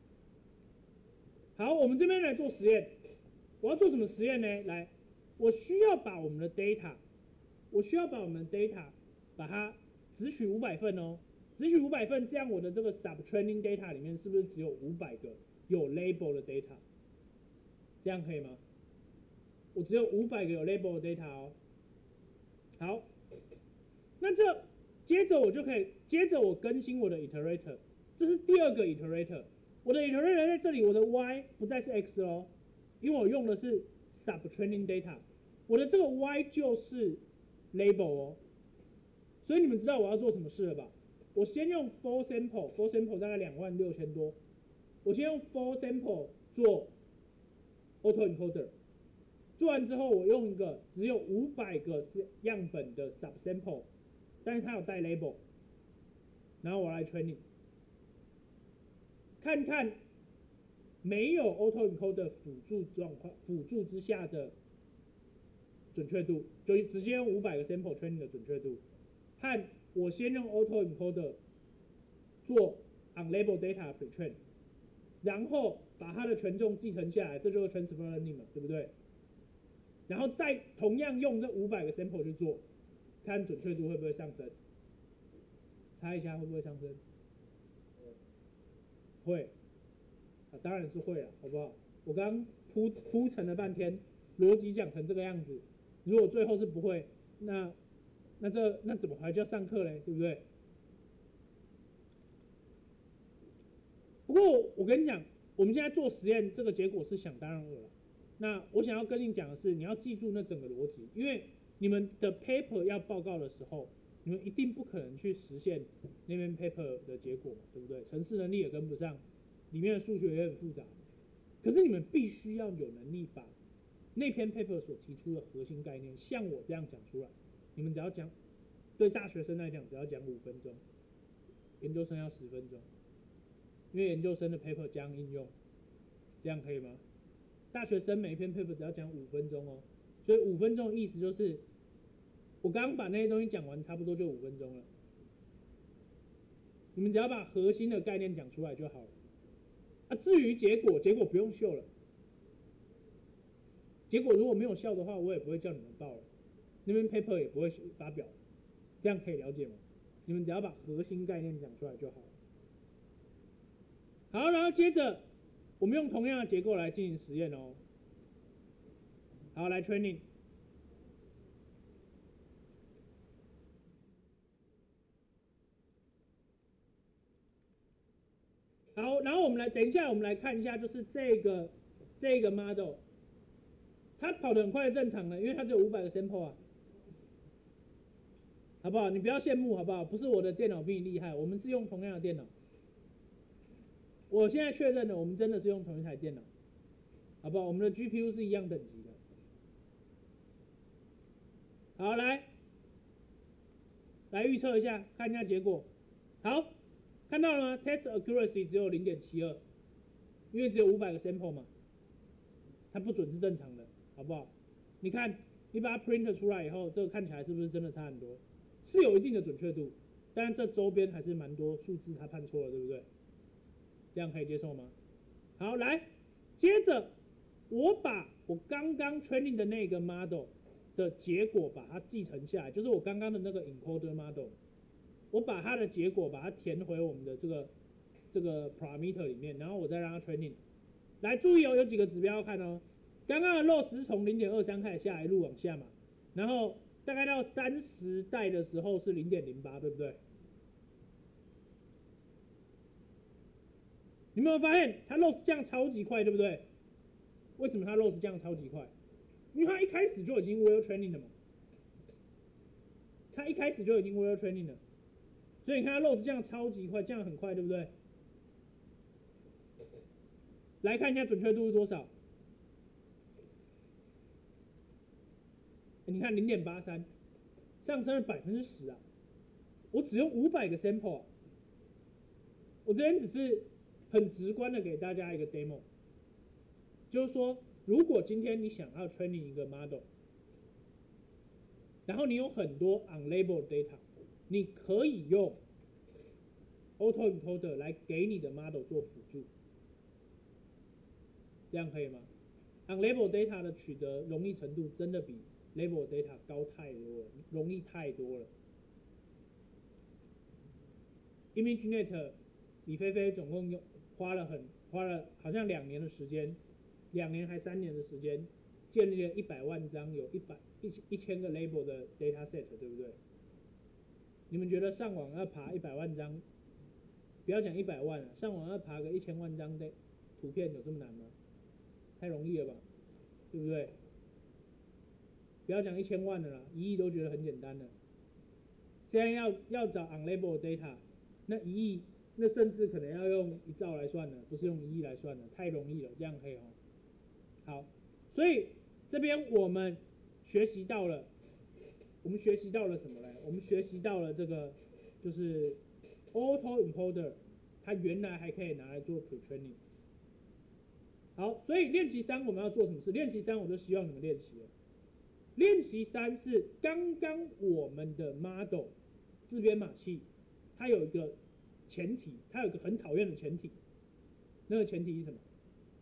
好，我们这边来做实验。我要做什么实验呢？来，我需要把我们的 data， 我需要把我们的 data 把它只取五百份哦，只取五百份，这样我的这个 subtraining data 里面是不是只有五百个有 label 的 data？ 这样可以吗？我只有五百个有 label 的 data 哦。好，那这接着我就可以，接着我更新我的 iterator， 这是第二个 iterator。我的 iterator 在这里，我的 y 不再是 x 哦，因为我用的是 subtraining data， 我的这个 y 就是 label 哦。所以你们知道我要做什么事了吧？我先用 full sample，full sample 大概两万六千多，我先用 full sample 做 autoencoder。做完之后，我用一个只有五百个样本的 subsample， 但是它有带 label， 然后我来 training， 看看没有 autoencoder 辅助状况辅助之下的准确度，就直接用五百个 sample training 的准确度，和我先用 autoencoder 做 unlabeled data pretrain， 然后把它的权重继承下来，这就是 transfer learning 嘛，对不对？然后再同样用这五百个 sample 去做，看准确度会不会上升？猜一下会不会上升？会，啊，当然是会了，好不好？我刚刚铺铺陈了半天，逻辑讲成这个样子，如果最后是不会，那那这那怎么还叫上课嘞？对不对？不过我跟你讲，我们现在做实验，这个结果是想当然了。那我想要跟你讲的是，你要记住那整个逻辑，因为你们的 paper 要报告的时候，你们一定不可能去实现那篇 paper 的结果嘛，对不对？程式能力也跟不上，里面的数学也很复杂。可是你们必须要有能力把那篇 paper 所提出的核心概念，像我这样讲出来。你们只要讲，对大学生来讲，只要讲五分钟，研究生要十分钟，因为研究生的 paper 加上应用，这样可以吗？大学生每一篇 paper 只要讲五分钟哦，所以五分钟的意思就是，我刚刚把那些东西讲完，差不多就五分钟了。你们只要把核心的概念讲出来就好了。啊，至于结果，结果不用秀了。结果如果没有效的话，我也不会叫你们报了，那边 paper 也不会发表，这样可以了解吗？你们只要把核心概念讲出来就好了。好，然后接着我们用同样的结构来进行实验哦。好，来 training。好，然后我们来等一下，我们来看一下，就是这个这个 model， 它跑得很快是正常的，因为它只有五百个 sample 啊，好不好？你不要羡慕，好不好？不是我的电脑比你厉害，我们是用同样的电脑。我现在确认了，我们真的是用同一台电脑，好不好？我们的 G P U 是一样等级的。好，来，来预测一下，看一下结果。好，看到了吗 ？Test accuracy 只有 零点七二， 因为只有五百个 sample 嘛，它不准是正常的，好不好？你看，你把它 print 出来以后，这个看起来是不是真的差很多？是有一定的准确度，但是这周边还是蛮多数字它判错了，对不对？这样可以接受吗？好，来，接着我把我刚刚 training 的那个 model 的结果把它继承下来，就是我刚刚的那个 encoder model， 我把它的结果把它填回我们的这个这个 parameter 里面，然后我再让它 training。来，注意哦，有几个指标要看哦。刚刚的 loss 是从 零点二三 开始下来，一路往下嘛，然后大概到三十代的时候是 零点零八， 对不对？你有没有发现它 loss 降超级快，对不对？为什么它 loss 降超级快？因为它一开始就已经 well training 了嘛，它一开始就已经 well training 了，所以你看它 loss 降超级快，降很快，对不对？来看一下准确度是多少？你看 零点八三， 上升了 百分之十 啊！我只用五百个 sample 啊！我这边只是很直观的给大家一个 demo， 就是说，如果今天你想要 training 一个 model， 然后你有很多 unlabeled data， 你可以用 autoencoder 来给你的 model 做辅助，这样可以吗 ？unlabeled data 的取得容易程度真的比 labeled data 高太多了，容易太多了。ImageNet 李飞飞总共用花了很花了好像两年的时间，两年还三年的时间，建立了一百万张有一百一一千个 label 的 data set， 对不对？你们觉得上网要爬一百万张，不要讲一百万了，上网要爬个一千万张的图片有这么难吗？太容易了吧，对不对？不要讲一千万的啦，一亿都觉得很简单了。现在要要找 unlabeled data， 那一亿，那甚至可能要用一兆来算了，不是用一亿来算了，太容易了，这样可以哦。好，所以这边我们学习到了，我们学习到了什么呢？我们学习到了这个就是 autoencoder， 它原来还可以拿来做 pretraining。 好，所以练习三我们要做什么事？练习三我就希望你们练习了。练习三是刚刚我们的 model 自编码器，它有一个前提，它有一个很讨厌的前提，那个前提是什么？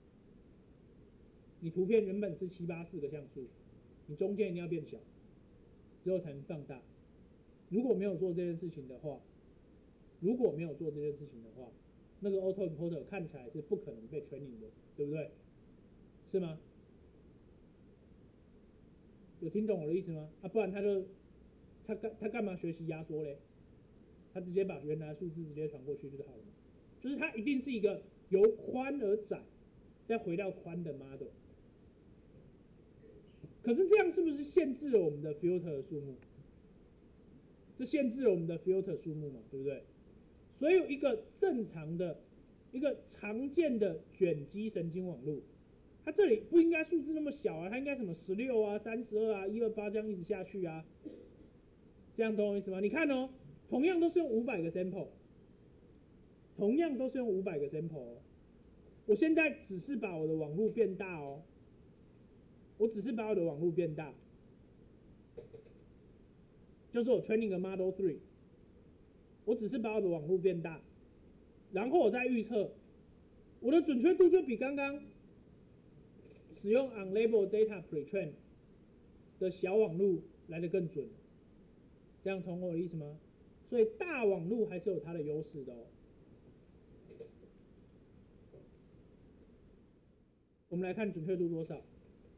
你图片原本是七八四个像素，你中间一定要变小，之后才能放大。如果没有做这件事情的话，如果没有做这件事情的话，那个 auto encoder 看起来是不可能被 training 的，对不对？是吗？有听懂我的意思吗？啊，不然他就他干他干嘛学习压缩嘞？他直接把原来的数字直接传过去就好了嘛。就是它一定是一个由宽而窄，再回到宽的 model。可是这样是不是限制了我们的 filter 的数目？这限制了我们的 filter 数目嘛，对不对？所以一个正常的、一个常见的卷积神经网络，它这里不应该数字那么小啊，它应该什么十六啊、三十二啊、一二八这样一直下去啊，这样懂我意思吗？你看哦，同样都是用五百个 sample， 同样都是用五百个 sample， 哦，我现在只是把我的网络变大哦，我只是把我的网络变大，就是我 training 个 model 三，我只是把我的网络变大，然后我再预测，我的准确度就比刚刚使用 unlabeled data pretrain 的小网络来得更准，这样懂我的意思吗？所以大网络还是有它的优势的哦。我们来看准确度多少？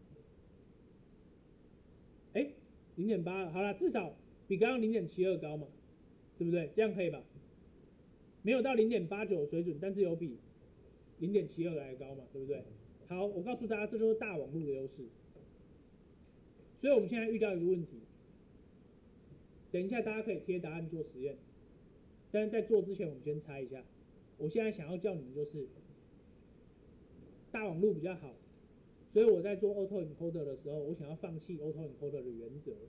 哎，零点八，好啦，至少比刚刚零点七二高嘛，对不对？这样可以吧？没有到零点八九的水准，但是有比零点七二来的高嘛，对不对？好，我告诉大家，这就是大网络的优势。所以我们现在遇到一个问题，等一下大家可以贴答案做实验，但是在做之前，我们先猜一下。我现在想要叫你们就是大网络比较好，所以我在做 auto encoder 的时候，我想要放弃 auto encoder 的原则，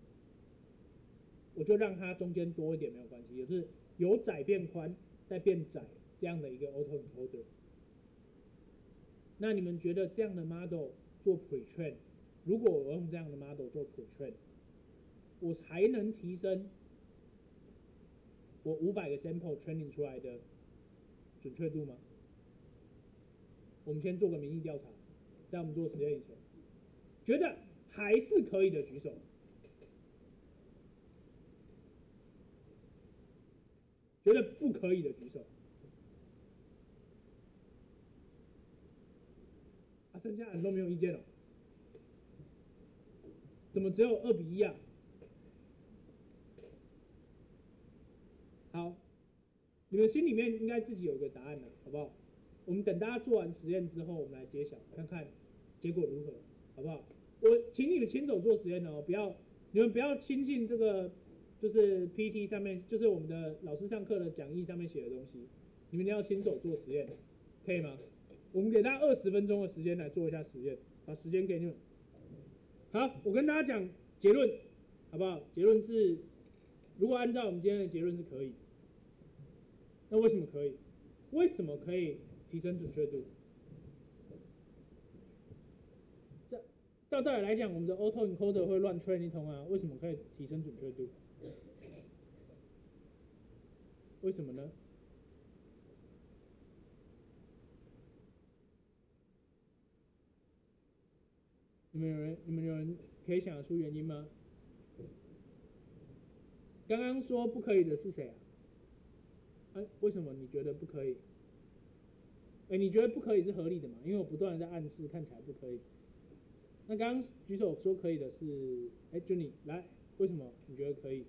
我就让它中间多一点没有关系，也是由窄变宽再变窄这样的一个 auto encoder。那你们觉得这样的 model 做 pretrain， 如果我用这样的 model 做 pretrain， 我才能提升我五百个 sample training 出来的准确度吗？我们先做个民意调查，在我们做实验以前，觉得还是可以的举手，觉得不可以的举手。啊，剩下人都没有意见了，怎么只有二比一啊？好，你们心里面应该自己有个答案了，好不好？我们等大家做完实验之后，我们来揭晓，看看结果如何，好不好？我请你们亲手做实验哦，不要你们不要轻信这个就是 P T 上面，就是我们的老师上课的讲义上面写的东西，你们一定要亲手做实验，可以吗？我们给大家二十分钟的时间来做一下实验，把时间给你们。好，我跟大家讲结论，好不好？结论是，如果按照我们今天的结论是可以，那为什么可以？为什么可以提升准确度？照照道理来讲，我们的 auto encoder 会乱 train 一通啊，为什么可以提升准确度？为什么呢？你们有人，你们有人可以想得出原因吗？刚刚说不可以的是谁啊？哎、啊，为什么你觉得不可以？哎、欸，你觉得不可以是合理的嘛？因为我不断的在暗示，看起来不可以。那刚刚举手说可以的是，哎、欸，就你来，为什么你觉得可以？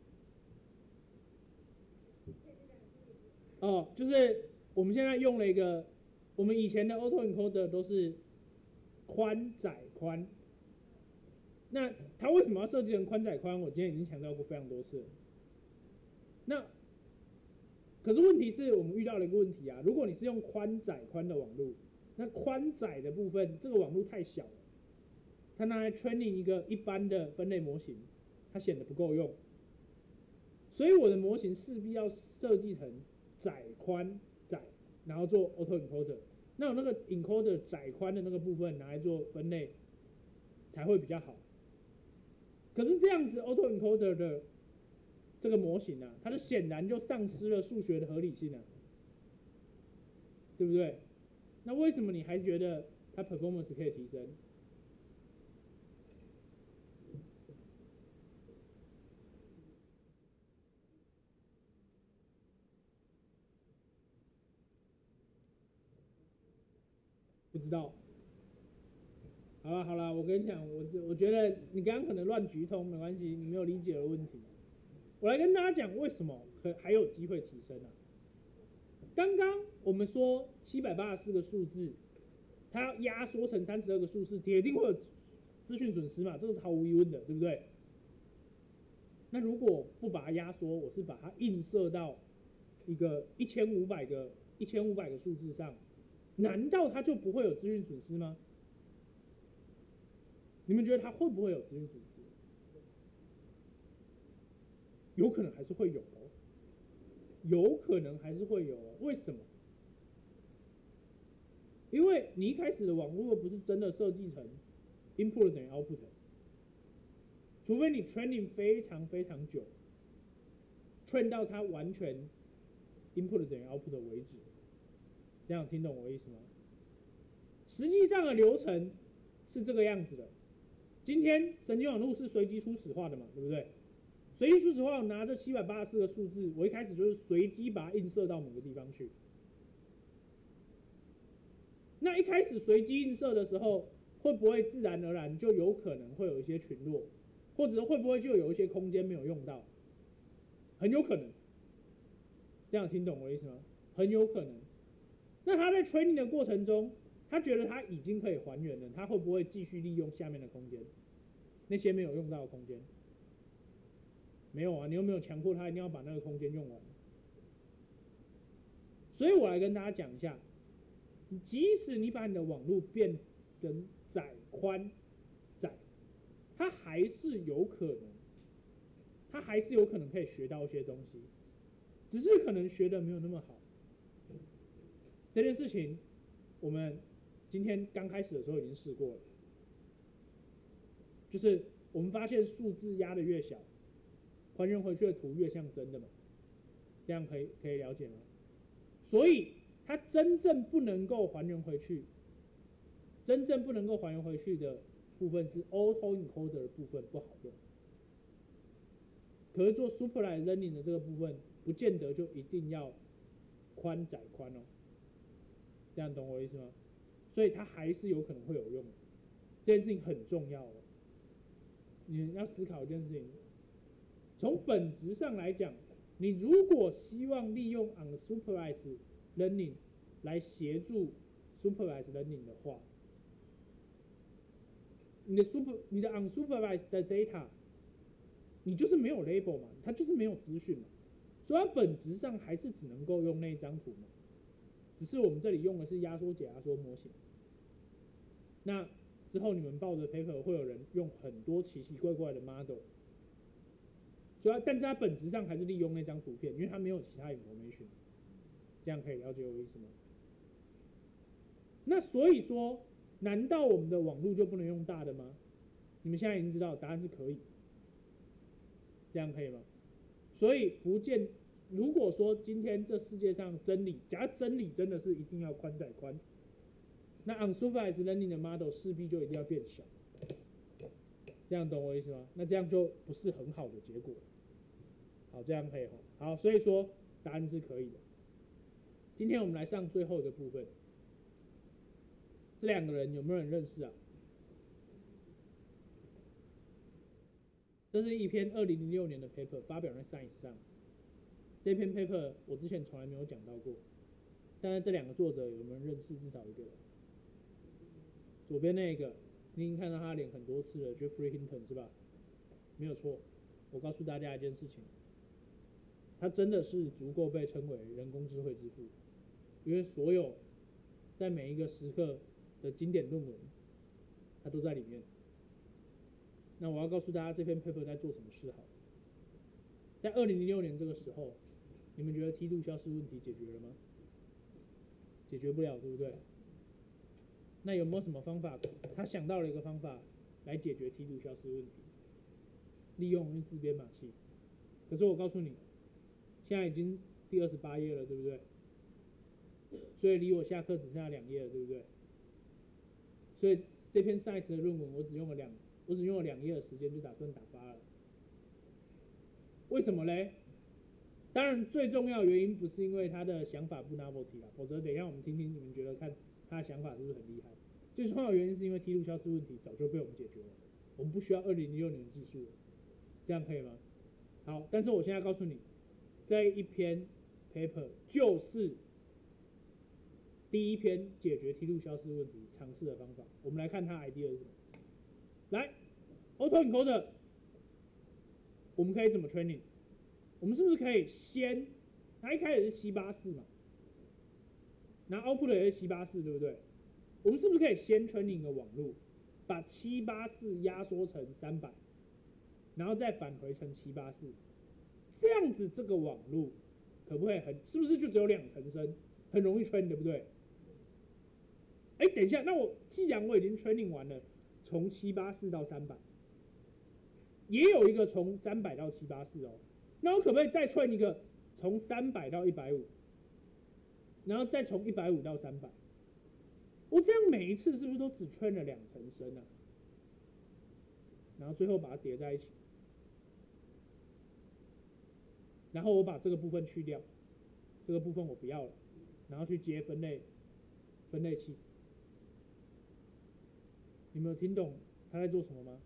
哦，就是我们现在用了一个，我们以前的 auto encoder 都是宽窄宽，那它为什么要设计成宽窄宽？我今天已经强调过非常多次了。那可是问题是我们遇到了一个问题啊，如果你是用宽窄宽的网络，那宽窄的部分这个网络太小了，它拿来 training 一个一般的分类模型，它显得不够用，所以我的模型势必要设计成窄宽窄，然后做 auto encoder。 那有那个 encoder 载宽的那个部分拿来做分类才会比较好。可是这样子 auto encoder 的这个模型啊，它就显然就丧失了数学的合理性啊，对不对？那为什么你还觉得它 performance 可以提升？不知道。好了好了，我跟你讲，我我觉得你刚刚可能乱局通，没关系，你没有理解的问题。我来跟大家讲为什么可还有机会提升啊？刚刚我们说七百八十四个数字，它要压缩成三十二个数字，铁定会有资讯损失嘛，这个是毫无疑问的，对不对？那如果不把它压缩，我是把它映射到一个一千五百个一千五百个数字上，难道它就不会有资讯损失吗？你们觉得它会不会有资讯损失？有可能还是会有哦，有可能还是会有哦。为什么？因为你一开始的网络不是真的设计成 input 等于 output， 除非你 training 非常非常久 ，train 到它完全 input 等于 output 为止。这样听懂我的意思吗？实际上的流程是这个样子的。今天神经网络是随机初始化的嘛，对不对？随机初始化，我拿这七百八十四个数字，我一开始就是随机把它映射到某个地方去。那一开始随机映射的时候，会不会自然而然就有可能会有一些群落，或者会不会就有一些空间没有用到？很有可能。这样听懂我的意思吗？很有可能。那他在 training 的过程中，他觉得他已经可以还原了，他会不会继续利用下面的空间？那些没有用到的空间？没有啊，你又没有强迫他一定要把那个空间用完。所以我来跟大家讲一下，即使你把你的网络变成窄宽窄，它还是有可能，它还是有可能可以学到一些东西，只是可能学的没有那么好。这件事情，我们今天刚开始的时候已经试过了，就是我们发现数字压得越小，还原回去的图越像真的嘛，这样可以可以了解吗？所以它真正不能够还原回去，真正不能够还原回去的部分是 auto encoder 的部分不好用。可是做 supervised learning 的这个部分，不见得就一定要宽窄宽哦。这样懂我意思吗？所以它还是有可能会有用的，这件事情很重要哦。你要思考一件事情，从本质上来讲，你如果希望利用 unsupervised learning 来协助 supervised learning 的话，你的 super 你的 unsupervised 的 data， 你就是没有 label 嘛，它就是没有资讯嘛，所以它本质上还是只能够用那一张图嘛。只是我们这里用的是压缩解压缩模型。那之后你们报的 paper 会有人用很多奇奇怪怪的 model， 所以它但是它本质上还是利用那张图片，因为它没有其他 information。这样可以了解我的意思吗？那所以说，难道我们的网络就不能用大的吗？你们现在已经知道答案是可以，这样可以吗？所以不见。如果说今天这世界上真理，假如真理真的是一定要宽窄宽，那 unsupervised learning 的 model 势必就一定要变小，这样懂我意思吗？那这样就不是很好的结果。好，这样可以哈。好，所以说答案是可以的。今天我们来上最后一个部分，这两个人有没有人认识啊？这是一篇二零零六年的 paper， 发表在 Science 上。这篇 paper 我之前从来没有讲到过，但是这两个作者有没有认识至少一个人？左边那个，你已经看到他脸很多次了 ，Geoffrey Hinton 是吧？没有错。我告诉大家一件事情，他真的是足够被称为人工智慧之父，因为所有在每一个时刻的经典论文，他都在里面。那我要告诉大家这篇 paper 在做什么事好。在二零零六年这个时候，你们觉得梯度消失问题解决了吗？解决不了，对不对？ 那有没有什么方法？他想到了一个方法来解决梯度消失问题，利用自编码器。可是我告诉你，现在已经第二十八页了，对不对？所以离我下课只剩下两页了，对不对？所以这篇 Science 的论文我只用了两，我只用了两页的时间就打算打发了。为什么嘞？当然最重要的原因不是因为他的想法不 novelty 啦，否则等一下我们听听你们觉得看他的想法是不是很厉害。最重要的原因是因为梯度消失问题早就被我们解决了，我们不需要二零零六年的技术了，这样可以吗？好，但是我现在告诉你，这一篇 paper 就是第一篇解决梯度消失问题尝试的方法。我们来看它 idea 是什么。来 ，autoencoder 我们可以怎么 training？ 我们是不是可以先，它一开始是七八四嘛，然后 output 也是七八四，对不对？我们是不是可以先 training 一个网路，把七八四压缩成三百，然后再返回成七八四，这样子这个网路可不可以很，是不是就只有两层深，很容易 train， 对不对？哎，等一下，那我既然我已经 training 完了，从七八四到三百，也有一个从三百到七八四哦，那我可不可以再 train 一个从三百到一百五，然后再从一百五到三百？我这样每一次是不是都只 train 了两层深啊？然后最后把它叠在一起，然后我把这个部分去掉，这个部分我不要了，然后去接分类分类器。你们有听懂他在做什么吗？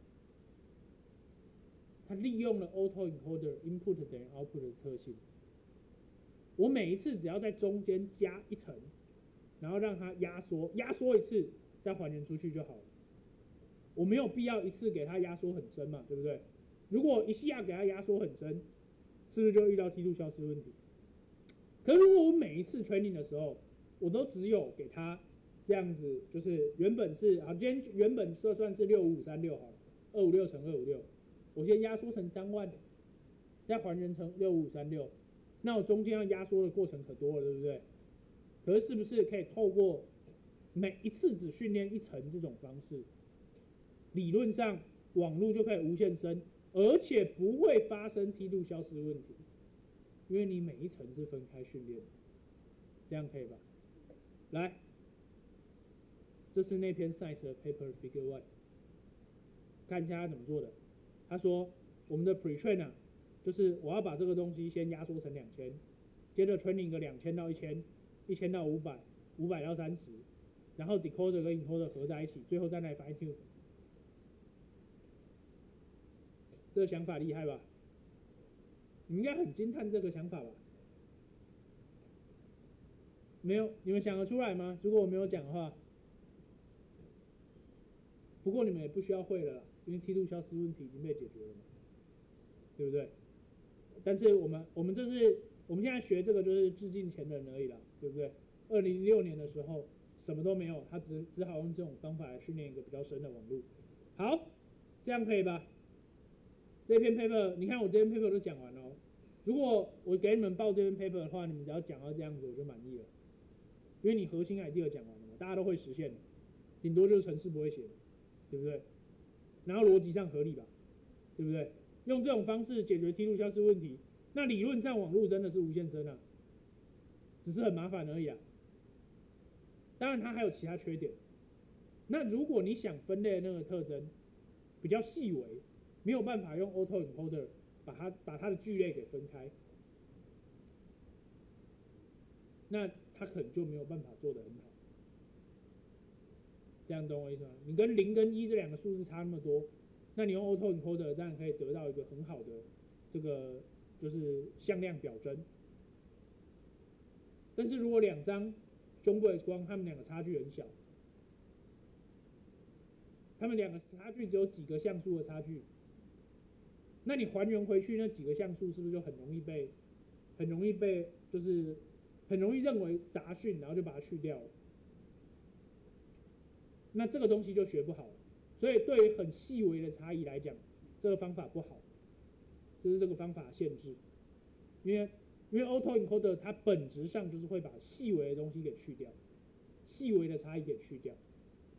他利用了 autoencoder input 等于 output 的特性。我每一次只要在中间加一层，然后让它压缩，压缩一次再还原出去就好了。我没有必要一次给它压缩很深嘛，对不对？如果一下给它压缩很深，是不是就遇到梯度消失问题？可是如果我每一次 training 的时候，我都只有给它这样子，就是原本是啊，今天原本算算是六五五三六好了，二五六乘二五六，我先压缩成三万，再还原成六五五三六，那我中间要压缩的过程可多了，对不对？可是是不是可以透过每一次只训练一层这种方式，理论上网路就可以无限深，而且不会发生梯度消失问题，因为你每一层是分开训练的，这样可以吧？来，这是那篇 Science 的 paper Figure One， 看一下他怎么做的。他说我们的 pretrain 啊，就是我要把这个东西先压缩成两千，接着 training 个两千到一千，一千到五百，五百到三十，然后 decoder 跟 encoder 合在一起，最后再来 fine tune。这个想法厉害吧？你们应该很惊叹这个想法吧？没有，你们想得出来吗？如果我没有讲的话，不过你们也不需要会了啦，因为梯度消失问题已经被解决了嘛，对不对？但是我们我们这是我们现在学这个就是致敬前人而已啦，对不对？二零零六年的时候什么都没有，他只只好用这种方法来训练一个比较深的网路。好，这样可以吧？这篇 paper 你看我这篇 paper 都讲完了哦，如果我给你们报这篇 paper 的话，你们只要讲到这样子我就满意了，因为你核心 idea 讲完了嘛，大家都会实现的，顶多就是程式不会写的，对不对？然后逻辑上合理吧，对不对？用这种方式解决梯度消失问题，那理论上网路真的是无限深啊，只是很麻烦而已啊。当然它还有其他缺点。那如果你想分类的那个特征比较细微，没有办法用 autoencoder 把它把它的聚类给分开，那它可能就没有办法做得很好。这样懂我意思吗？你跟零跟一这两个数字差那么多，那你用 autoencoder 当然可以得到一个很好的这个就是向量表征。但是如果两张胸部 X 光，它们两个差距很小，它们两个差距只有几个像素的差距，那你还原回去那几个像素是不是就很容易被很容易被就是很容易认为杂讯，然后就把它去掉了？那这个东西就学不好了。所以对于很细微的差异来讲，这个方法不好，这是这个方法的限制。因为因为 autoencoder 它本质上就是会把细微的东西给去掉，细微的差异给去掉。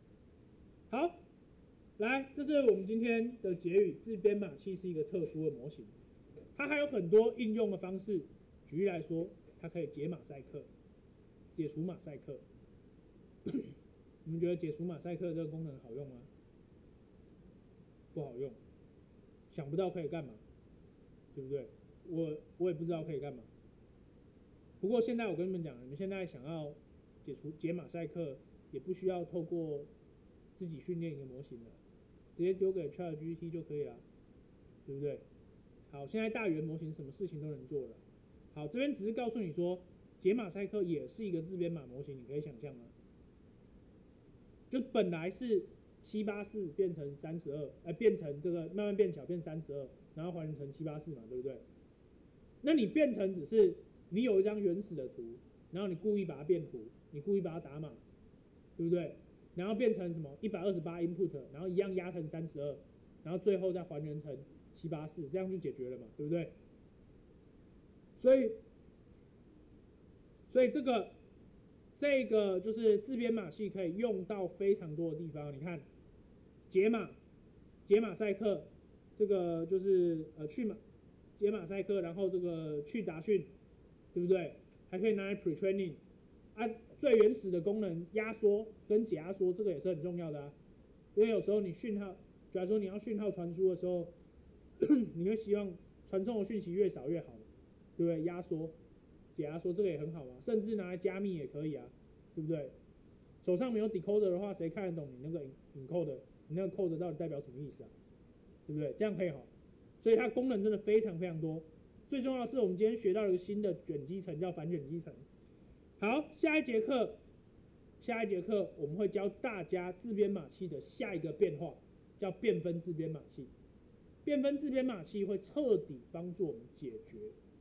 好，来，这是我们今天的结语。自编码器是一个特殊的模型，它还有很多应用的方式。举例来说，它可以解马赛克、解除马赛克。你们觉得解除马赛克这个功能好用吗？不好用，想不到可以干嘛，对不对？我我也不知道可以干嘛。不过现在我跟你们讲，你们现在想要解除解马赛克，也不需要透过自己训练一个模型了，直接丢给 ChatGPT 就可以了，对不对？好，现在大语言模型什么事情都能做了。好，这边只是告诉你说，解马赛克也是一个自编码模型，你可以想象吗？就本来是七八四变成三十二，呃，变成这个慢慢变小变三十二，然后还原成七八四嘛，对不对？那你变成只是你有一张原始的图，然后你故意把它变图，你故意把它打码，对不对？然后变成什么一百二十八 input， 然后一样压成三十二，然后最后再还原成七八四，这样就解决了嘛，对不对？所以，所以这个这个就是自编码器可以用到非常多的地方。你看，解码、解马赛克，这个就是呃去马解马赛克，然后这个去杂讯，对不对？还可以拿来 pre-training 啊，最原始的功能压缩跟解压缩，这个也是很重要的啊。因为有时候你讯号，假如说你要讯号传输的时候，你会希望传送的讯息越少越好，对不对？压缩、解压缩这个也很好啊，甚至拿来加密也可以啊，对不对？手上没有 decoder 的话，谁看得懂你那个 encode， 你那个 code 到底代表什么意思啊？对不对？这样可以好，所以它功能真的非常非常多。最重要的是，我们今天学到一个新的卷积层，叫反卷积层。好，下一节课，下一节课我们会教大家自编码器的下一个变化，叫变分自编码器。变分自编码器会彻底帮助我们解决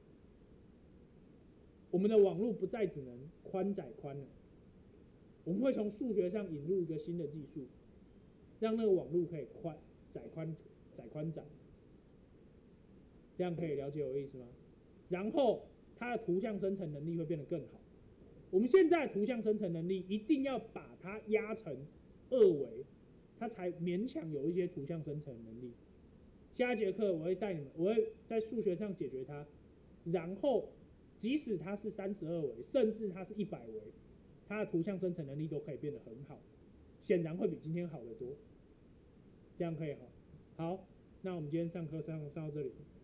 我们的网络不再只能宽载宽了，我们会从数学上引入一个新的技术，让那个网络可以宽载宽载宽载。这样可以了解我的意思吗？然后它的图像生成能力会变得更好。我们现在的图像生成能力一定要把它压成二维，它才勉强有一些图像生成能力。下一节课我会带你们，我会在数学上解决它，然后即使它是三十二维，甚至它是一百维，它的图像生成能力都可以变得很好，显然会比今天好得多。这样可以好。好，那我们今天上课上上到这里。